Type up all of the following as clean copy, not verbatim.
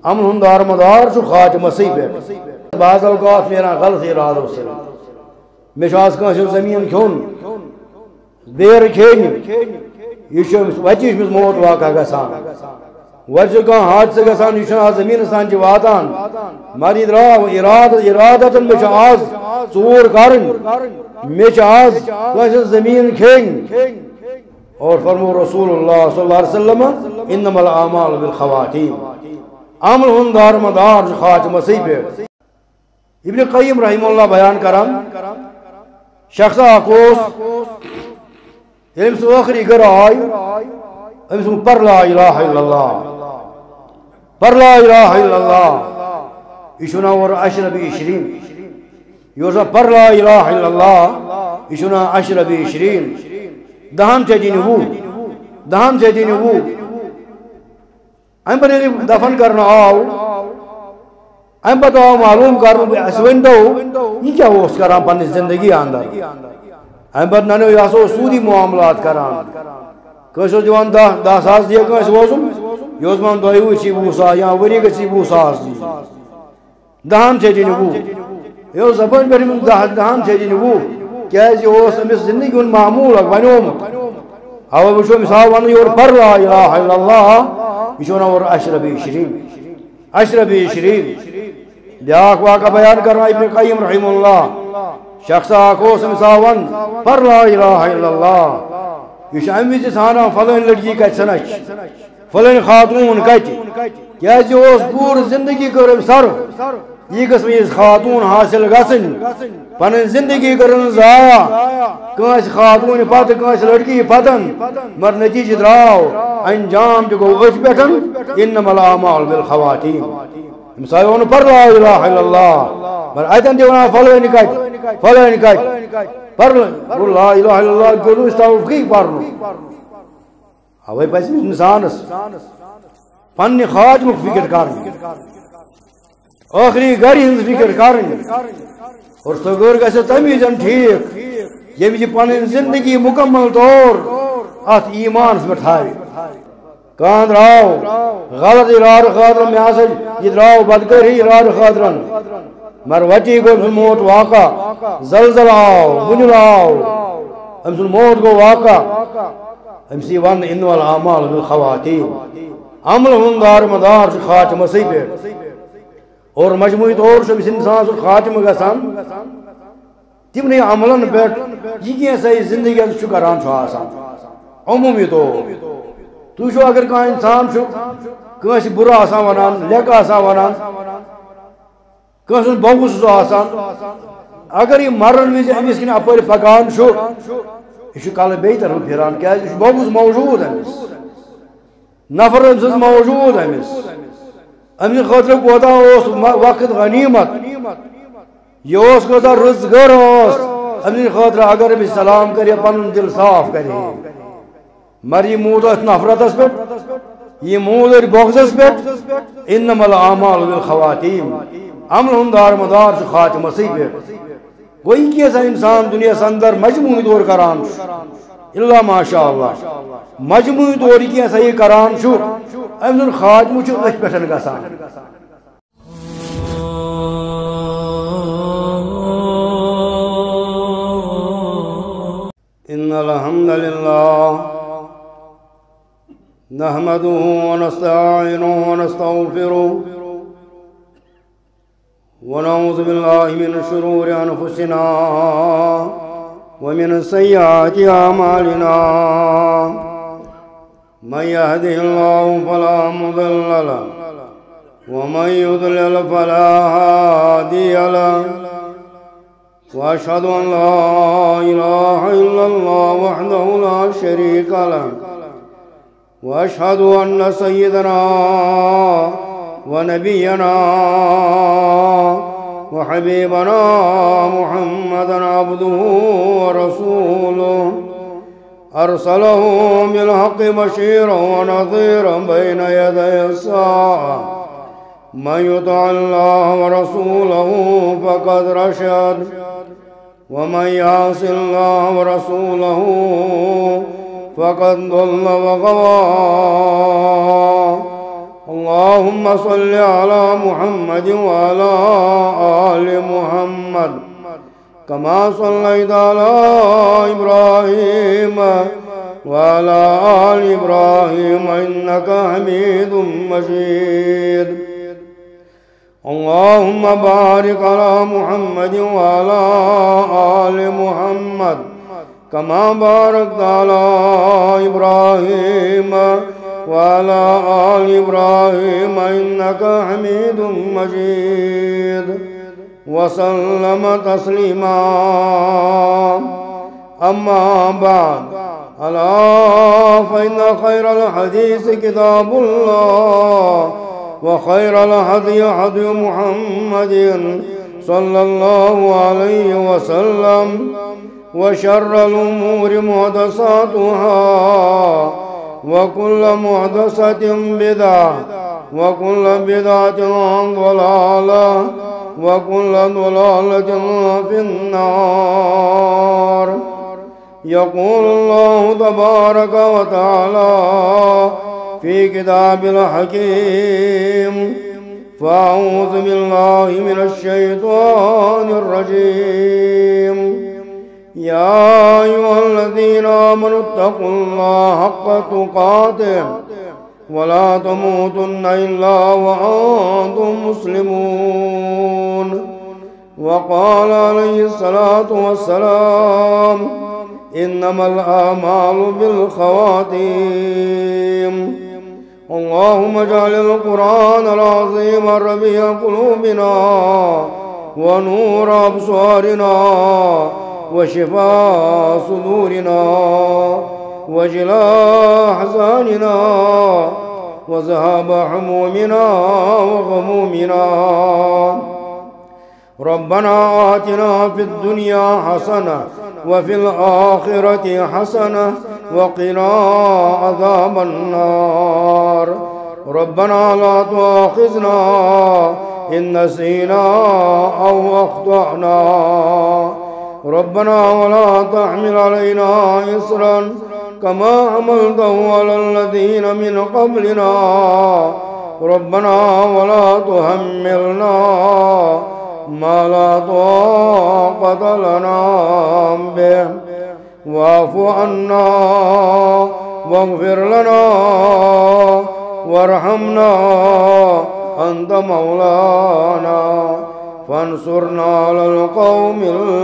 امن ہند دارمدار خاتمہ سی پہ بعض اوقات نیران غلط ارادو سے مے کھاس زمین کھیون بیر کھین یہ وتی موت واقع گژھان وتہ کانٛہہ حادثہ گژھان یہ زمین سان واتان مگر یہ درٛاو ارادتن مے آز ژوٗر کرٕنۍ مے آز کٲنٛسہِ زمین کھیٚنۍ اور فرمو رسول اللہ صلی اللہ علیہ وسلم انما الاعمال بالخواتیم عمل ہند دارمدار خاتمہ سی پہ ابن قیم رحمہ اللہ بیان کران شخص اکوس ٲخری گھر آئی امس پر لا الہ الا اللہ پر لا الہ الا اللہ یہ اور عشر ب20 یہ پر لا الہ الا اللہ یہ عشر ب20 دہن سے دن وہ ام پہ دفن کرنا آو ام پتہ آو معلوم کرنا اس ونتو یہ کیا کران پنس زندگی اندر ام پتہ ننو یہ سودی معاملات کران کس دان 10,000 دیا کس وزم یہ ون دہ وچی 20,000 یا وری گی 20,000 دہن سے دن وہ یہ زبان پہ دہن سے دن وہ کیاز امس زندگی ہند معمول ونیومت او وچو مثال ون یور پر لا الہ الا اللہ یہ اور عشر ب20 بیاکھ واقعہ بیان کرنا ابن قیم رحمہ اللہ شخص اکوس مثال ون پر لا الہ الا اللہ یہ ام وز ژھانان فلٲنۍ لڑکی کتہِ سنچ فلٲنۍ خاتون کتہِ کیاز پور زندگی کر صرف یہ گژھ یہ خاتون حاصل گژھن پن زندگی کرن ضایع کٲنٛسہِ خاتون پتہ کٲنٛسہِ لڑکی پتن مگر نتیجہ درٛاو انجام تہ گوٚو أتھۍ پٮ۪ٹھ انما الاعمال بالخواتیم مثال ووٚن پر لا الہ الا اللہ مگر اتن تہ ونان فلٲنۍ کتہِ پر لا الہ الا اللہ گوٚو نہٕ توفیق پرنُک اوے پزِ انسانس پننہِ خاتمُک فکر کرٕنۍ آخری گھر ہز فکر کریں اور سو گھر گھر تمی زن ٹھیک یم یہ پن زندگی مکمل طور ات ایمان پہ تھاوِ کان درٛاو غلط ارادٕ خٲطرٕ مےٚ ہسا یہ درٛاو بدکٲری ارادٕ خٲطرٕ مگر وتی گوٚو أمۍ سُنٛد موت واقع زلزل آو بُنیُل آو أمۍ سُنٛد موت گوٚو واقع أمِس یی وننہٕ انما الاعمال بالخواتیم عمل ہُنٛد دارمدار چھُ خاتمسٕے پٮ۪ٹھ اور مجموعی طور سے انسان سن خاتمہ گژھان تمنٕے عملن پہ یہ کینٛژھا زندگی کران آسان عمومی طور تُہۍ چھُو اگر کانٛہہ انسان چھُ کٲنٛسہِ بُرٕ آسان ونان لیٚکہٕ آسان ونان کٲنٛسہِ ہُنٛد بوٚگُز چھُ آسان اگر یہ مرن وز امس کن اپٲرۍ پکان چھُ یہ چھُ کلہٕ بیٚیہِ طرفہٕ پھران کیٛازِ یہِ چھُ بوٚگُز موجوٗد أمِس نفر أمۍ سٕنٛز موجوٗد أمِس امہ خاطر کوتا وقت غنیمت یہ کوتا رٕژ گر امہ خاطر اگر امس سلام کرے پن دل صاف کرے مگر یہ موٗد اتھ نفرتس پہ یہ موٗد اتھ بوگزس پہ انما الاعمال بالخواتیم عمل ہند دارمدار خاتمسٕے پہ گوٚو یہ کیٛاہ انسان دنیاہس اندر مجموعی طور کران اللہ ماشاء اللہ مجموعی طور یہ کیٛاہ یہ کران أمۍ سُنٛد خاتمہ چھُ أتھۍ پٮ۪ٹھ گژھان ان الحمد لله نحمده ونستعينه ونستغفره ونعوذ بالله من شرور انفسنا ومن سيئات اعمالنا من يهده الله فلا مضل له ومن يضلل فلا هادي له واشهد ان لا اله الا الله وحده لا شريك له واشهد ان سيدنا ونبينا وحبيبنا محمدا عبده ورسوله أرسله بالحق بشيرا ونذيرا بين يدي الساعة من يطع الله ورسوله فقد رشد ومن يعص الله ورسوله فقد ضل وغوى اللهم صل على محمد وعلى آل محمد كما صليت على إبراهيم وعلى آل إبراهيم إنك حميد مجيد اللهم بارك على محمد وعلى آل محمد كما باركت على إبراهيم وعلى آل إبراهيم إنك حميد مجيد وسلم تسليما أما بعد ألا فإن خير الحديث كتاب الله وخير الهدي هدي محمد صلى الله عليه وسلم وشر الأمور محدثاتها وكل محدثة بدعة وكل بدعة ضلالة وكل ضلالة في النار. يقول الله تبارك وتعالى في كتاب الحكيم فأعوذ بالله من الشيطان الرجيم يا أيها الذين آمنوا اتقوا الله حق تقاته ولا تموتن إلا وأنتم مسلمون. وقال عليه الصلاة والسلام إنما الأعمال بالخواتيم. اللهم اجعل القرآن العظيم ربيع قلوبنا ونور أبصارنا وشفاء صدورنا وجلاء أحزاننا وذهاب همومنا وغمومنا. ربنا آتنا في الدنيا حسنة وفي الآخرة حسنة وقنا عذاب النار. ربنا لا تؤاخذنا إن نسينا أو أخطأنا. ربنا ولا تحمل علينا إصرا كما حملته على الذين من قبلنا. ربنا ولا تحملنا ما لا طاقة لنا به واعف عنا واغفر لنا وارحمنا أنت مولانا فانصرنا على القوم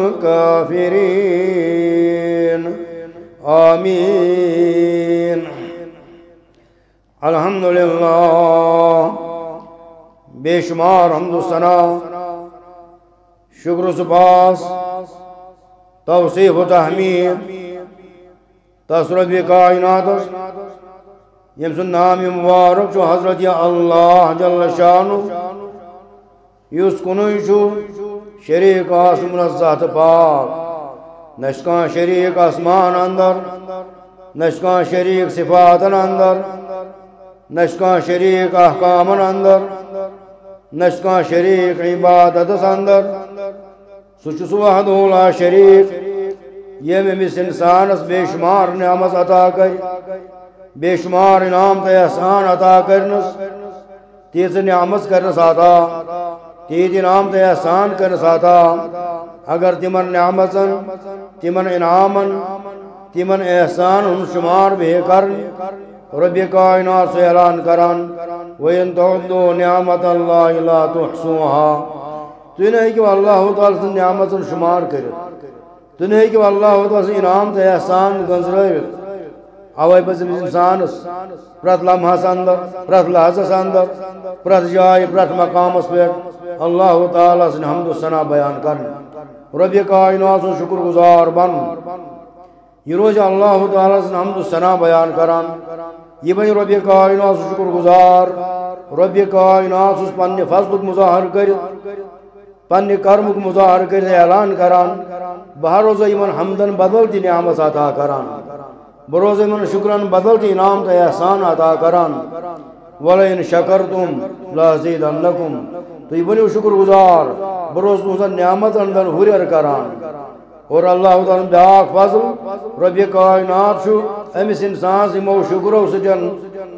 الكافرين. آمين. الحمد لله बेशुमार हमदुसना शुक्र सुपास तौसीफ तहमीद तसरत कायनात यम सुन नाम मुबारक छु हजरत अल्लाह जल्ल शानु युस कुनुई छु शरीक आसमान ज़ात पाक नशका शरीक आसमान अंदर नशका शरीक सिफातन अंदर नशका शरीक अहकामन अंदर नशका शरीक इबादत अंदर सुच वहदुल्ला शरीक ये मिस इंसानस बेशुमार नियामत अता कर बेशुमार इनाम तो एहसान अता करनस तीज नियामत करनस आता तीज इनाम तो एहसान करनस आता अगर तिमन नियामतन तिमन इनामन तिमन एहसान शुमार भी कर रब्बे कायनात से ऐलान करान वइन तउद्दू नियामत अल्लाह ला तुहसूहा। तुम नहीं कि अल्लाह ताला से नियामतन शुमार कर तुम नहीं कि अल्लाह ताला से इनाम तो एहसान गंजरावित अवै पज इंसानस प्रत लम्हस अंदर प्रत लहजस अंदर प्रत जाय प्रत मकामस पे अल्लाह ताला से हम्दो सना बयान कर रब्बे कायनात शुक्र गुजार बन ये रोज अल्लाह ताला से हम्दो सना बयान करान ये बन रब्बे कायनात शुक्र गुजार रब्बे कायनात पन्ने फजलुक मुजाहर कर पन्ने कर्मुक मुजाहर कर ऐलान करान बहरोज़ इमन हमदन बदलती नियामत अता करान बरोज़ इमन शुक्रन बदलती इनाम तो एहसान अता करान वलइन शकरतुम लाज़ीदन्नकुम तो ये बनो शुक्र गुजार बरोज़ तुझन नियामत अंदर हुरियर करान। और अल्लाह ताला ब्याक फजल रब्बे कायनात छु अमिस इंसान यमो शुक्रो सजन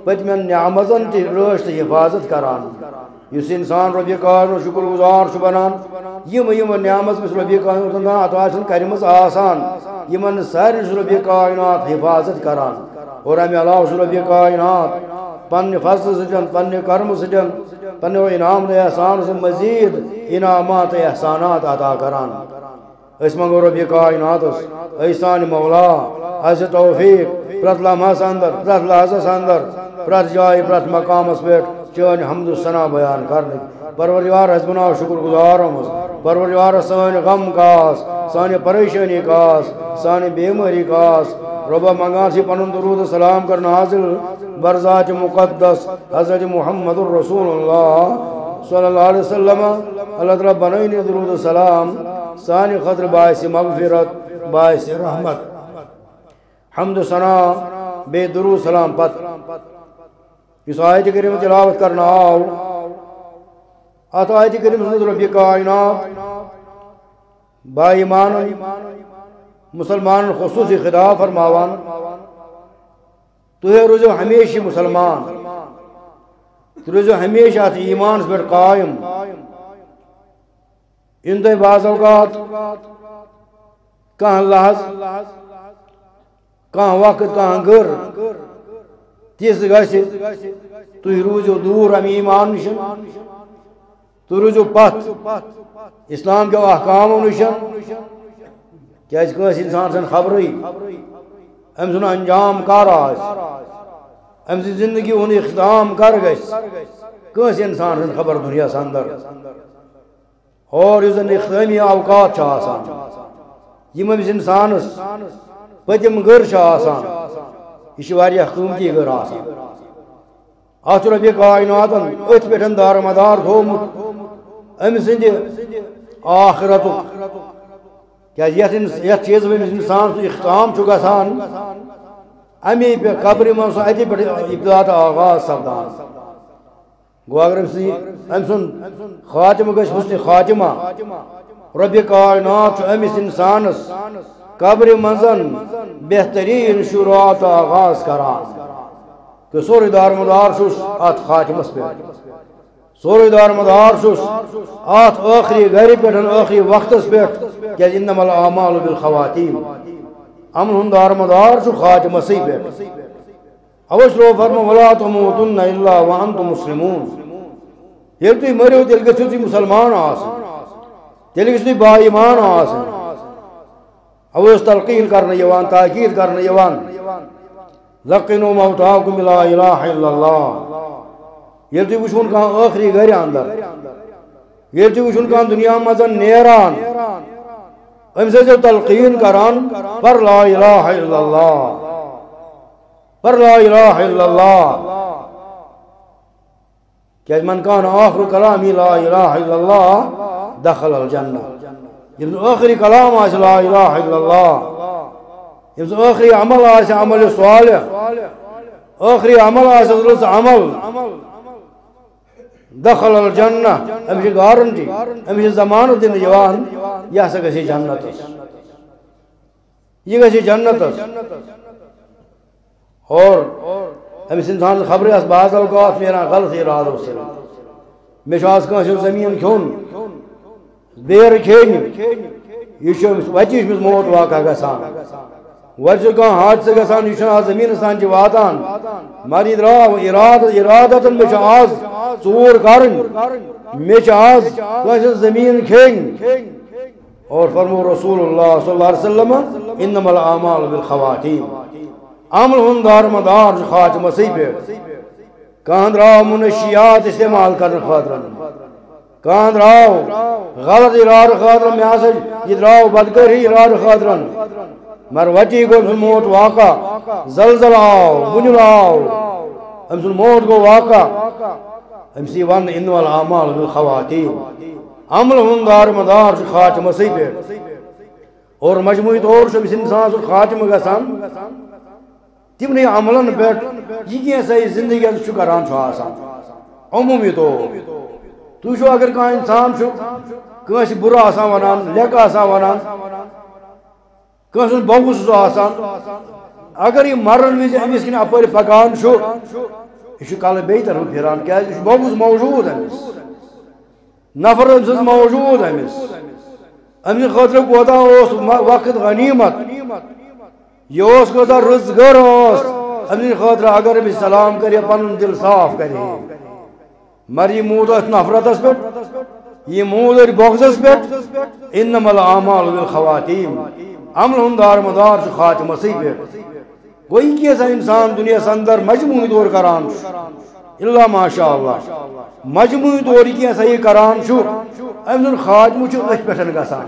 پتمن نعمتن تہ رٲچھ تہ حفاظت کران یس انسان ربی کائنات شکر گزار چھ بنان یم نعمت مس ربی کائنات عطا کرمز آسان یمن سارے ربی کائنات حفاظت کران اور امہ علاوہ ربی کائنات پنہ فضل سۭتۍ پنہ کرم سۭتۍ پنہ انعام و احسان سے مزید انعامات احسانات عطا کران اس منگو ربی کائنات اے سان مولا اس توفیق پرت لمحس اندر پرت لحظس اندر پرت جائے پرت مقامس پہ چون حمد و ثنا بیان کرنے پروردگار اس بناو شکر گزارم پروردگار سان غم کاس سان پریشانی کاس سان بیماری کاس ربا منگان سی پنن درود و سلام کر نازل برذات مقدس حضرت محمد الرسول اللہ صلی اللہ علیہ وسلم اللہ تعالی بنائنی درود و سلام سانی خطر باعث مغفرت باعث رحمت حمد و ثنا بے درود سلام پت اس آیت کریم تلاوت کرنا آؤ ات آیت کریم سنت ربی کائنات با ایمان مسلمان خصوصی خطاب فرماوان تو روزو ہمیشہ مسلمان روزو ہمیشہ ات ایمان پر قائم اندے بعض اوقات کہاں لحظ کہاں وقت کہاں گر تیس گھس تھی روزو دور ام ایمان نشن تو روزو پت اسلام کے احکامو نشن کیا کنس انسان سن خبری ام سن انجام کر ام سن زندگی ہند اختتام کر گس کنس انسان سن خبر دنیا اندر اور اس اختتامی اوقات آسان یم امس انسانس پتم گر آسان یہ واریاہ قیمتی گر آسان ات ربی کائناتن ات پہ دار مدار تھومت ام سند آخرت یت چیز انسان اختتام گژھان امی پہ قبر من اتہ پہ ابتدا تو آغاز سپدان گو اگر ام سن خاتمہ گژھِ حسن خاتمہ ربی کائنات امس انسانس قبر منزن بہترین شروعات آغاز کران کہ سوری دار مدار چھس ات خاتمس پہ سوری دار مدار چھس ات آخری گھر پہ آخری وقتس پہ کہ انما الاعمال بالخواتیم امن ہند دار مدار چھ خاتمسی پہ اوش رو فرما ولا تموتن الا وانتم مسلمون یل تھی مرو تیل گژھو تھی مسلمان آسن تیل گژھو تھی با ایمان آسن اوش تلقین کرنے یوان تاکید کرنے یوان لقنوا موتاکم لا الہ الا اللہ یل تھی وچھون کان آخری گھر اندر یل تھی وچھون کان دنیا مزن نیران ام سے جو تلقین کران پر لا الہ الا اللہ پر لا الہ الا اللہ کہ من کان آخر کلامی لا الہ الا اللہ دخل الجنہ جب آخری کلام آس لا الہ الا اللہ جب آخری عمل آس عمل صالح آخری عمل آس درست عمل دخل الجنہ امیش گارنٹی امیش زمانت دن جوان یہ سا گسی جنت یہ گسی جنت اور امیش انسان خبری اس بعض اوقات میرا غلط ارادہ سے میں شاہد کانسی زمین کھون بیر کھینی یہ وچیش مز موت واقع گسان ورچ کان حادثہ گسان یہ زمین سان چھ واتان ماری دراو ارادتن میں آز ژور کرن میں آز کانسی زمین کھین اور فرمو رسول اللہ صلی اللہ علیہ وسلم انما الاعمال بالخواتیم عمل ہند دار مدار خاتمہ سی پہ کان دراو منشیات استعمال کرنے خاطر کان دراو غلط اراد خاطر میں آسا یہ دراو بدکری اراد خاطر مر وٹی کو موت واقع زلزل آو بنیل آو امس موت کو واقع امسی ون انما الاعمال بالخواتیم عمل ہند دار مدار خاتمہ سی پہ اور مجموعی طور سے انسان خاتمہ گسان تمنی عملن پہ یہ صحیح زندگی کران آسان عمومی طور تو اگر کان انسان کنس برا آسان ونان لیک آسان ونان کنس بوس آسان اگر یہ مرن وز امس کن اپر پکان یہ کل بیٚیہِ طرف پھران کیٛازِ یہِ چھُ بوٚبُز موجوٗد أمِس نفر أمۍ سٕنٛز موجوٗد أمِس أمۍ سٕنٛدِ خٲطرٕ کوتاہ اوس وقت غنیٖمت یہِ اوس کوتاہ رٕژ گر ٲس أمۍ سٕنٛدِ خٲطرٕ اگر أمِس سلام کرِ پنُن دل صاف کرِ مگر یہِ موٗد أتھۍ نفرتس پٮ۪ٹھ یہ موٗد أتھۍ بۄغزس پٮ۪ٹھ اِنما الاعمال بالخواتیٖم عمل ہُنٛد دارمدار چھُ خاتمسٕے پٮ۪ٹھ گوٚو یہِ کینٛژھا اِنسان دُنیاہس اندر مجموعی طور کران چھُ الا ماشاء اللہ مجموعی طور یہِ کینٛژھا یہِ کران چھُ أمۍ سُنٛد خاتمہٕ چھُ أتھۍ پٮ۪ٹھ گژھان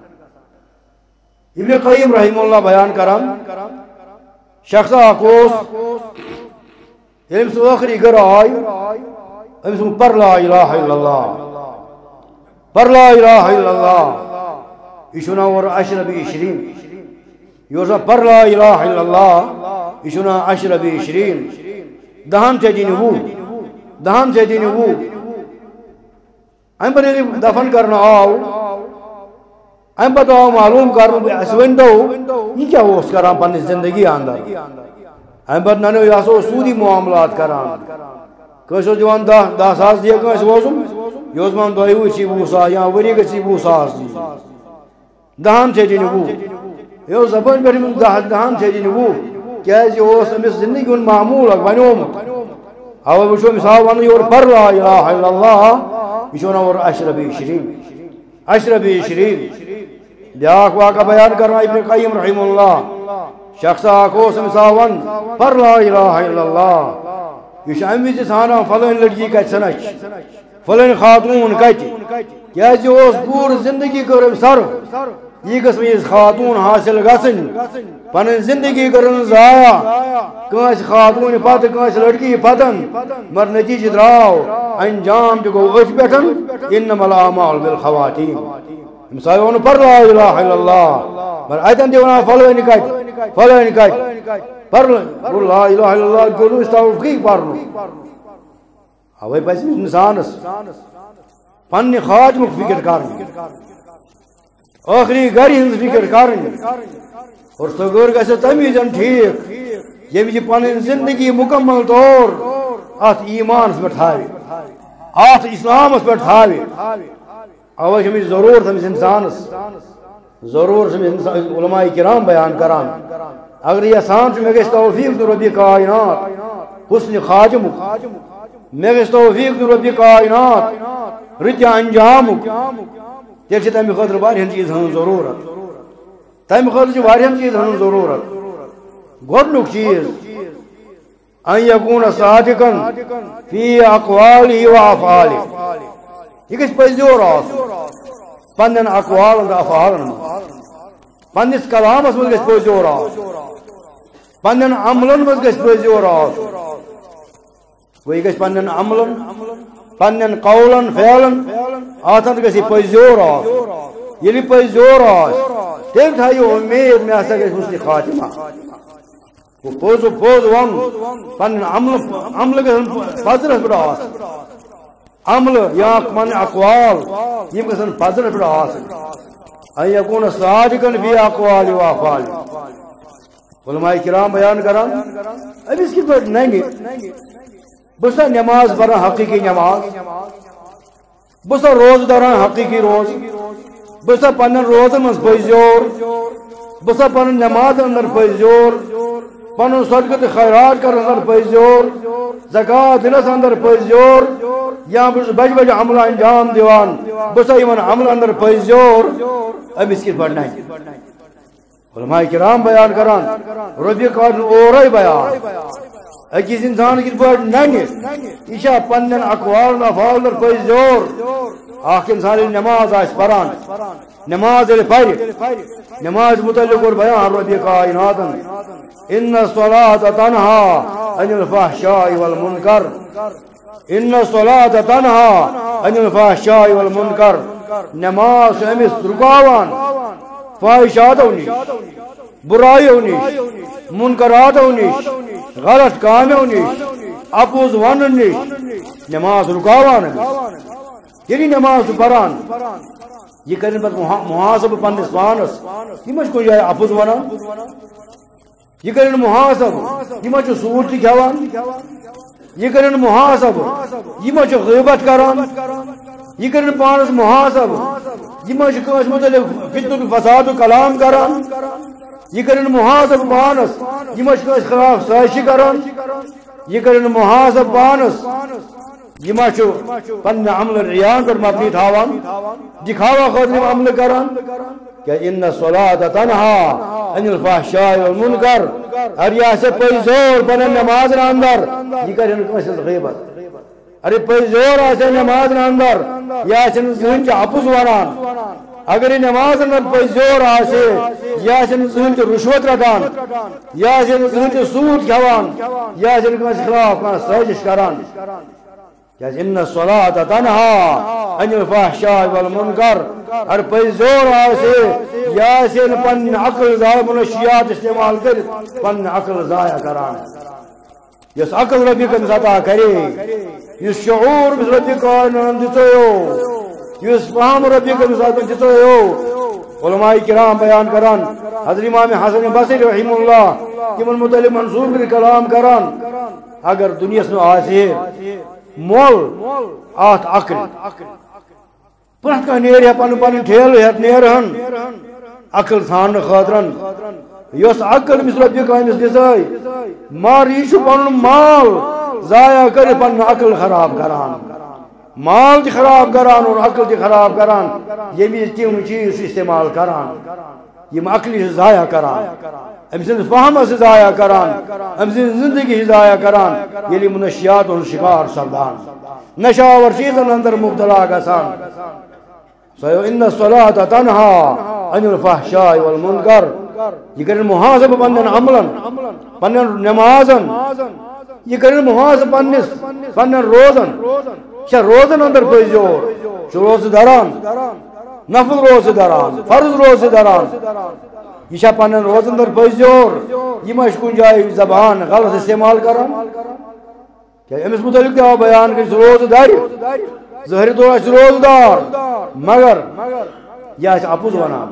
ابن قیم رحمہ اللہ بیان کران شخص اکھ اوس ییٚلہِ أمِس ٲخری گرٕ آے أمِس ووٚن پر لا الہ الا اللہ پر لا الہ الا اللہ یہ چھُ ناو عشر بعشرین یہ اوس پر لا الہ الا اللہ یہ چھُ ناو عشر بعشرین دہن ژیٚٹِنۍ 20 دہن ژیٚٹِنۍ 20 امہِ پتہٕ ییٚلہِ دفن کرنہٕ آو امہِ پتہٕ آو معلوم کرنہٕ اَسہِ ؤنۍتو یہِ کیٛاہ اوس کران پننہِ زندگی اندر امہِ پتہٕ ننیو یہِ ہسا اوس سوٗدی معاملات کران کٲنٛسہِ اوس دِوان 10 ساس دِیہِ کٲنٛسہِ ووزُم یہِ اوس ونان دۄیہِ وُہہِ چھی 20 ساس یا ؤری گژھی 20 ساس دہن ژیٚٹِنۍ 20 یہِ اوس زبٲنۍ پٮ۪ٹھ أمِس دہن ژیٚٹِنۍ 20 کیٛازِ یہِ اوس أمِس زندگی ہُنٛد معموٗل اکھ بنیومُت اوے وٕچھو أمِس آو وننہٕ یورٕ پر لا الہ الا اللہ یہ چھُ ونان اورٕ عشر بعشرین عشر بعشرین بیاکھ واقعہ بیان کرنا ابن قیم رحمہ اللہ شخص اکھ اوس أمِس آو وننہٕ پر لا الہ الا اللہ یہ چھُ امہِ وِزِ ژھانڈان فلٲنۍ لڑکی کتہِ سنچ فلٲنۍ خاتوٗن کتہِ کیٛازِ یہِ اوس پوٗرٕ زندگی کٔر أمۍ صرف یہِ گٔژھ مےٚ یِژھ خاتوٗن حٲصِل گژھٕنۍ پنٕنۍ زندگی کٔرٕن ضایع کٲنٛسہِ خاتوٗنہِ پتہٕ کٲنٛسہِ لڑکی پتن مگر نتیٖجہٕ درٛاو انجام تہِ گوٚو أتھۍ پٮ۪ٹھ انما الاعمال بالخواتیٖم أمِس آیہِ ونُن پر لا الہ الا اللہ مگر اتٮ۪ن تہِ ونان فلٲنۍ کتہِ فلٲنۍ کتہِ پر لا الہ الا اللہ گوٚو نہٕ أسۍ توفیٖق پرنُک اوے پزِ انسانس پننہِ خاتمُک فکر کرٕنۍ ٲخری گرِ ہٕنٛز فکر کرٕنۍ اور سۄ گر گژھِ تمہِ وِزِ ٹھیٖک ییٚمہِ وِزِ پنٕنۍ زندگی مکمل طور اتھ ایٖمانس پٮ۪ٹھ تھاوِ اتھ اسلامس پٮ۪ٹھ تھاوِ اوے چھِ أمِس ضروٗرت أمِس انسانس ضروٗرت أمِس علماء کرام بیان کران اگر یژھان چھُ مےٚ گژھِ توفیٖق دِیُن رۄبہِ کائنات حسنِ خاتمُک مےٚ گژھِ توفیٖق دِیُن رۄبہِ کائنات رٕتہِ انجامُک تیٚلہِ چھِ تمہِ خٲطرٕ واریاہن چیٖزن ہٕنٛز ضروٗرت تمہِ خٲطرٕ چھِ واریاہن چیٖزن ہٕنٛز ضروٗرت گۄڈنیُک چیٖز ان یکوٗن صادقن فی اقوالہ و افعالہ یہِ گژھِ پٔزیور آسُن پننٮ۪ن اقوالن تہٕ افعالن منٛز پننِس کلامس منٛز گژھِ پٔزیور آسُن پننٮ۪ن عملن منٛز گژھِ پٔزیور آسُن گوٚو یہِ گژھِ پننٮ۪ن عملن پننٮ۪ن قولن فعلن اتھ انٛدر گژھِ یہِ پٔزیور آسُن ییٚلہِ یہِ پٔزیور آسہِ تیٚلہِ تھٲیِو اُمید مےٚ ہسا گژھِ حُسنِ خاتمہ پوٚز پوٚز ونُن پنٕنۍ عملہٕ گژھن پزرس پٮ۪ٹھ آسٕنۍ عملہٕ یا پنٕنۍ اقوال یِم گژھن پزرس پٮ۪ٹھ آسٕنۍ ان یکوٗن صادقن فی اقوالہ و افعالہ علماء کرام بیان کران أمِس کِتھ پٲٹھۍ ننہِ بہٕ چھُسا نٮ۪ماز پران حقیٖقی نٮ۪ماز بہٕ چھُسا روزٕ داران حقیٖقی روزٕ بہٕ چھُسا پننٮ۪ن روزن منٛز پٔزیور بہٕ چھُسا پنٕنۍ نٮ۪مازن اندر پٔزیور پنُن صدقہٕ تہٕ خیرات کرنس اندر پٔزیور زکات دِنس اندر پٔزیور یا بہٕ چھُس بجہِ بجہِ عملہٕ انجام دِوان بہٕ چھُسا یِمن عملن اندر پٔزیور أمِس کِتھ پٲٹھۍ ننہِ علماء کرام بیان کران رۄبہِ کارن اورے بیان أکِس اِنسانس کِتھ پٲٹھۍ ننہِ یہِ چھا پننٮ۪ن اقوالن افعالن اندر پٔزیور اکھ اِنسان ییٚلہِ نٮ۪ماز آسہِ پران نٮ۪ماز ییٚلہِ پرِ نٮ۪مازِ متعلق کوٚر بیان رۄبہِ کائناتن ان الصلاة تنہا عن الفحشاء والمنکر ان الصلاة تنہا عن الفحشاء والمنکر نماز چھِ أمِس رُکاوان فاحشاتو نِش برایو نِش منکراتو نِش غلط کامیو نِش اپوز وننہٕ نِش نماز رُکاوان أمِس ییٚلہِ نماز چھُ پران یہِ کَرِ پتہٕ محاسبہٕ پننِس پانس یہِ ما چھُ کُنہِ جایہِ اپُز ونان یہِ کَرِ نہٕ محاسبہٕ یہِ ما چھُ سوٗد تہِ کھٮ۪وان یہ کرن محاسب یہ ما چھ غیبت کران یہ کرن پانس محاسب یہ ما چھ کانس متعلق فتنہ فساد و کلام کران یہ کرن محاسب پانس یہ ما چھ کانس خلاف سازشی کران یہ کرن محاسب پانس یہ ما چھ پنہ عمل ریان پر مبنی تھاوان دکھاوا خاطر عمل کران کہ ان الصلاۃ تنہا عن الفحشاء والمنکر اور یہ سے پئی زور بن نماز اندر یہ کرن کس غیبت ارے پئی زور آسے نماز اندر یا سن زہن اپس ونان اگر یہ نماز اندر پئی زور آسے یا سن زہن رشوت رٹان یا سن زہن سود کھوان یا سن کس خلاف سازش کران ان الصلاۃ تنہا عن الفحشاء والمنکر اور پئی زور آسے یا سن پن عقل ضائع منشیات استعمال کر پن عقل ضائع کران یس عقل ربی کم عطا کرے یس شعور بس ربی کائنات دتو یس فہم ربی کم دتو علماء کرام بیان کران حضرت امام حسن بصری رحمہ اللہ تمن متعلق منصور کر کلام کران اگر دنیا نو آسے مول آت عقل پرت کا نیریا پن پن ٹھیل ہت نیرہن عقل تھان خاطرن یس عقل مس ربی کائنات دسائی مار یہ پن مال ضائع کر پن عقل خراب کران مال تہ خراب کران اور عقل تہ خراب کران یہ تم چیز استعمال کران یم عقل ضائع کران ام سن فہم ضائع کران ام سن زندگی ضائع کران یلی منشیات اور شکار سردان نشاور چیزن اندر مبتلا گسان سو ان الصلاۃ تنہا عن الفحشاء والمنکر یہ کرن محاسب پنن عملن پنن نمازن یہ کرن محاسب پنن روزن چھ روزن اندر پئی زور چھ روز دران نفل روز دران فرض روز دران یہ چھ پنن روز اندر پئی زور یہ مش کن جائے زبان غلط استعمال کران کہ امس متعلق کیا بیان کہ روز دار ظاہر تو روز دار مگر یہ اپوز ونان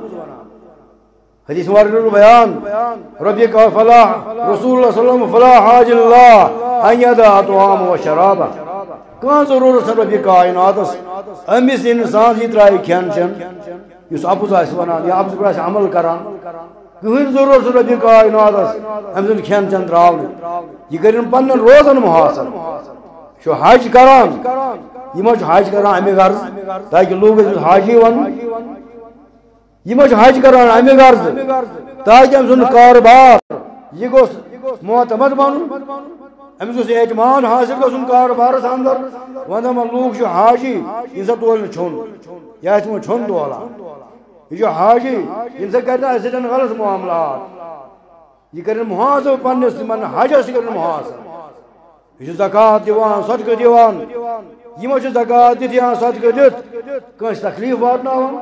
حدیث مبارک بیان ربی کا فلاح رسول اللہ صلی اللہ علیہ وسلم فلاح حاج اللہ ان یدع طعام و شرابہ کہاں ضرورت ربی کائنات امس انسان یہ ترائی کھین چن اس اپوز آس ونان یا اپوز پر عمل کران کہیں ضرورت ربی کائنات امس کھین چن تراؤ یہ کرن پنن روزن محاسب شو حج کران یہ ما حج کران امی غرض تاکہ لوگ حاجی ون یہ ما حج کران امی غرض تاکہ ہم سن کاروبار یہ گوس معتمد بنن امس گوس اعتماد حاصل گژھُن کاروبارس اندر ونم لوگ چھ حاجی انسا تول چھون یا تم چھون تولا یہ جو حاجی انسا کرنا اس سن غلط معاملات یہ کرن محاسب پنس من حجس کرن محاسب یہ زکات دیوان صدقہ دیوان یہ ما زکات دیوان صدقہ دت کس تکلیف واتناوان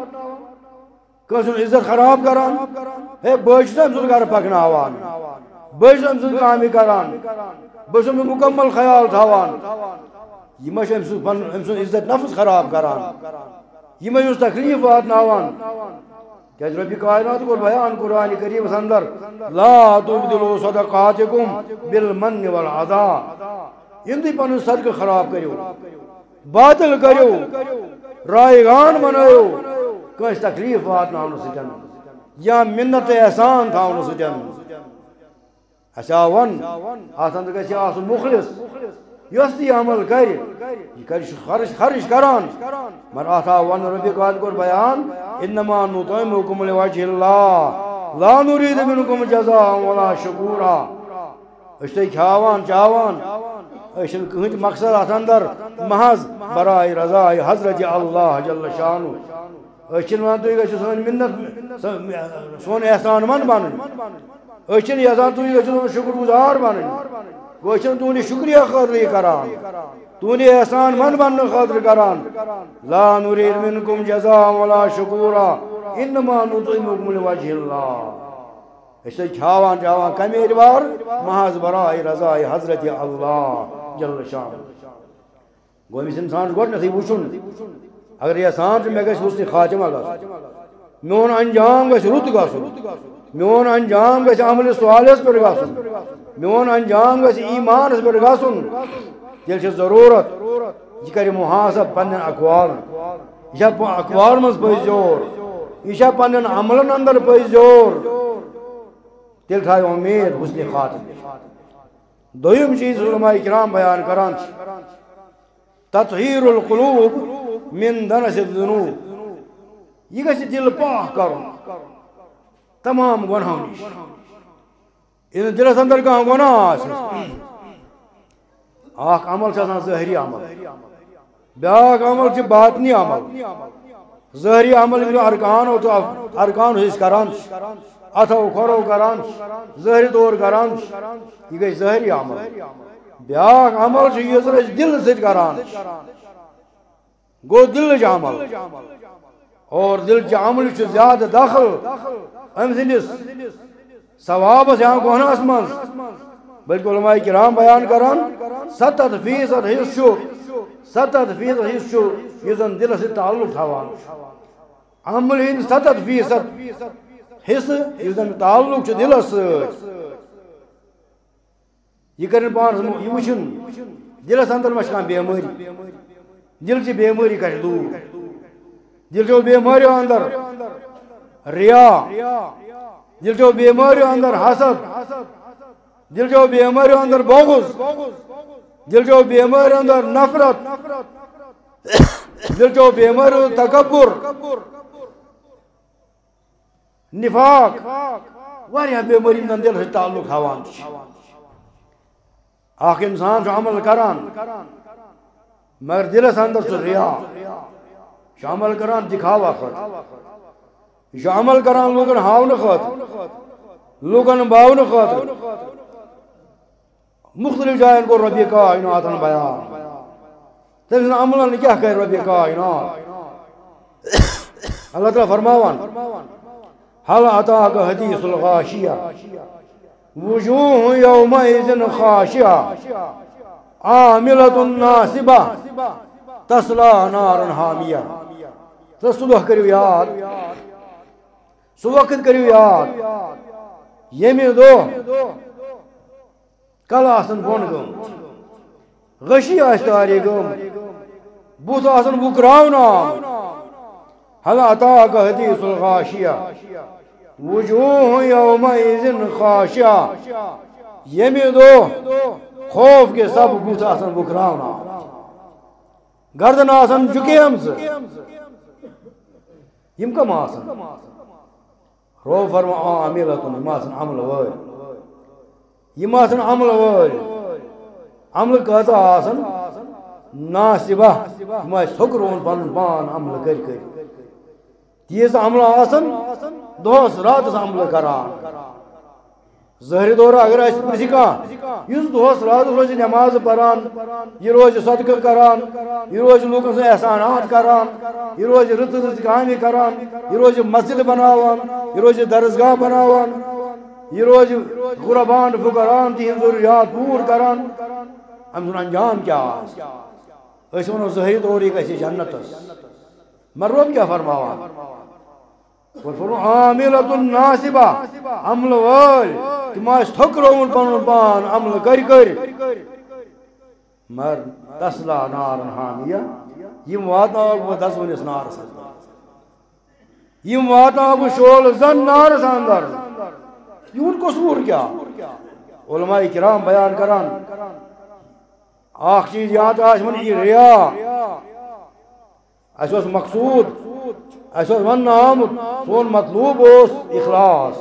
کس عزت خراب کران ہے بچتم سن گھر پکناوان بچتم سن کامی کران بچتم مکمل خیال تھاوان یہ ما امسن عزت نفس خراب کران یہ ما تکلیف واتناوان کہ ربی کائنات کو بیان قرآن کریم اندر لا تبدلوا صدقاتکم بالمن والعطاء اندی پن صدقہ خراب کریو باطل کریو رائگان بنایو کس تکلیف واتناون سجن یا منت احسان تھاون سجن اسا ون آسان گژھِ آسُن مخلص یس تہِ عمل کر یہ کر خرچ کران مگر آتا ون ربی قائد کو بیان انما نطعمکم لوجه اللہ لا نريد منکم جزاء ولا شکورا اس تے کھاوان چاوان اس کہت مقصد ات اندر محض برائے رضائے حضرت اللہ جل شانہ اس ون تھی گھو سن منت سون احسان مند بنن اس یژان تھی گھو شکر گزار بنن وہ تہد شکریہ خاطر یہ کران تہد احسان مند بن خاطر کران لا نريد منکم جزاء ولا شکورا انما نطعمکم لوجه اللہ اس کھاوان چاوان کمی اعتبار محض برائے رضائے حضرت اللہ جل شان گو امس انسان گۄڈنیٚتھٕے وٕچھُن اگر یہ احسان مے گژھِ حسنِ خاتمہ گژھُن میون انجام گژھِ رُت گژھُن میون انجام گژھِ عملِ صالحس پٮ۪ٹھ گژھُن میون انجام گژھِ ایمانس پٮ۪ٹھ گژھُن تیل چھ ضرورت یہ کر محاسب پنن اقوال یہ اقوال مز پز زور یہ پنن عملن اندر پز زور تیل تھایو امید حسن خاتم دویم چیز علماء کرام بیان کران تطہیر القلوب من دنس الذنوب یہ گژھِ دل پاک کرن تمام گناہوں نش ان دلس اندر کانٛہہ گناہ آسہِ اکھ عمل چھ آسان ظٲہری عمل بیاکھ عمل چھ باطنی عمل ظٲہری عمل ییٚلہِ ارکان أسۍ کران اتھو کھۄرو کران ظٲہری طور کران یہ گئی ظٲہری عمل بیاکھ عمل چھ یُس زن أسۍ دل سۭتۍ کران گوٚو دلٕچ عمل اور دل چہ عمل چھ زیادہ دخل ام سندس ثوابس یا گناہس من بلکہ علماء کرام بیان کران 70% حصہ 70% حصہ یہ زن دل سے تعلق تھاوان عمل ہند 70% حصہ یہ زن تعلق چھ دلس سۭتۍ یہ کرن پانس یہ وچھن دلس اندر ما چھ کانٛہہ بیماری دل چہ بیماری کر دور دل چو بیماریو اندر ریا دل چو بیماریو اندر حسد دل چو بیماریو اندر بغض دل چو بیماریو اندر نفرت دل چو بیماریو تکبر نفاق واریاہ بیماری من دل سے تعلق ہاوان اخ انسان چھ عمل کران مگر دلس اندر چھ ریا عمل کران دکھاوا خط یہ عمل کران لوگن ہاون خط لوگن باون خط مختلف جائن کو رب کائنات بیان تم عمل کیا کہ رب کائنات اللہ تعالی فرماوان هل اتاك حديث الغاشية وجوه يومئذ خاشعة عاملة ناصبة تصلى نارا حامية تو صبح کریو یاد سو وقت کریو یاد یمی دو کل آسن بون گم غشی آشتاری گم بوت آسن بکراونا هل اتاك حديث الغاشية وجوه يومئذ خاشعة یمی دو خوف کے سب بوت آسن بکراونا گردن آسن جکیم سے یم کم آسن رو فرما عاملتن یم آسن عمل وال یم آسن عمل وال عمل کتا آسن ناصبہ یم آس تھکرون پن پان عمل کر تیز عمل آسن دہس راتس عمل کران ظاہری طور اگر اس پرسی کان یس دہس راتس روز نماز پران یہ روز صدقہ کران یہ روز لوگن سے احسانات کران یہ روز رت رت کامیں کران یہ روز مسجد بناوان یہ روز درسگاہ بناوان یہ روز غربان فقران تہذ ضروریات پور کران ام سن انجام کیا اس ونو ظاہری طور یہ گژھِ جنتس مگر کیا فرماوان عاملۃ ناصبہ عمل وال تم تھکرون پن پان عمل کر مگر تسلا نارن حامیہ یم واتناو بہ دسونس نارس یم واتناو بہ شول زن نارس اندر یون قصور کیا علماء کرام بیان کران اخ چیز یاد آسمن یہ ریا اس مقصود اس ون آمد سون مطلوب اس اخلاص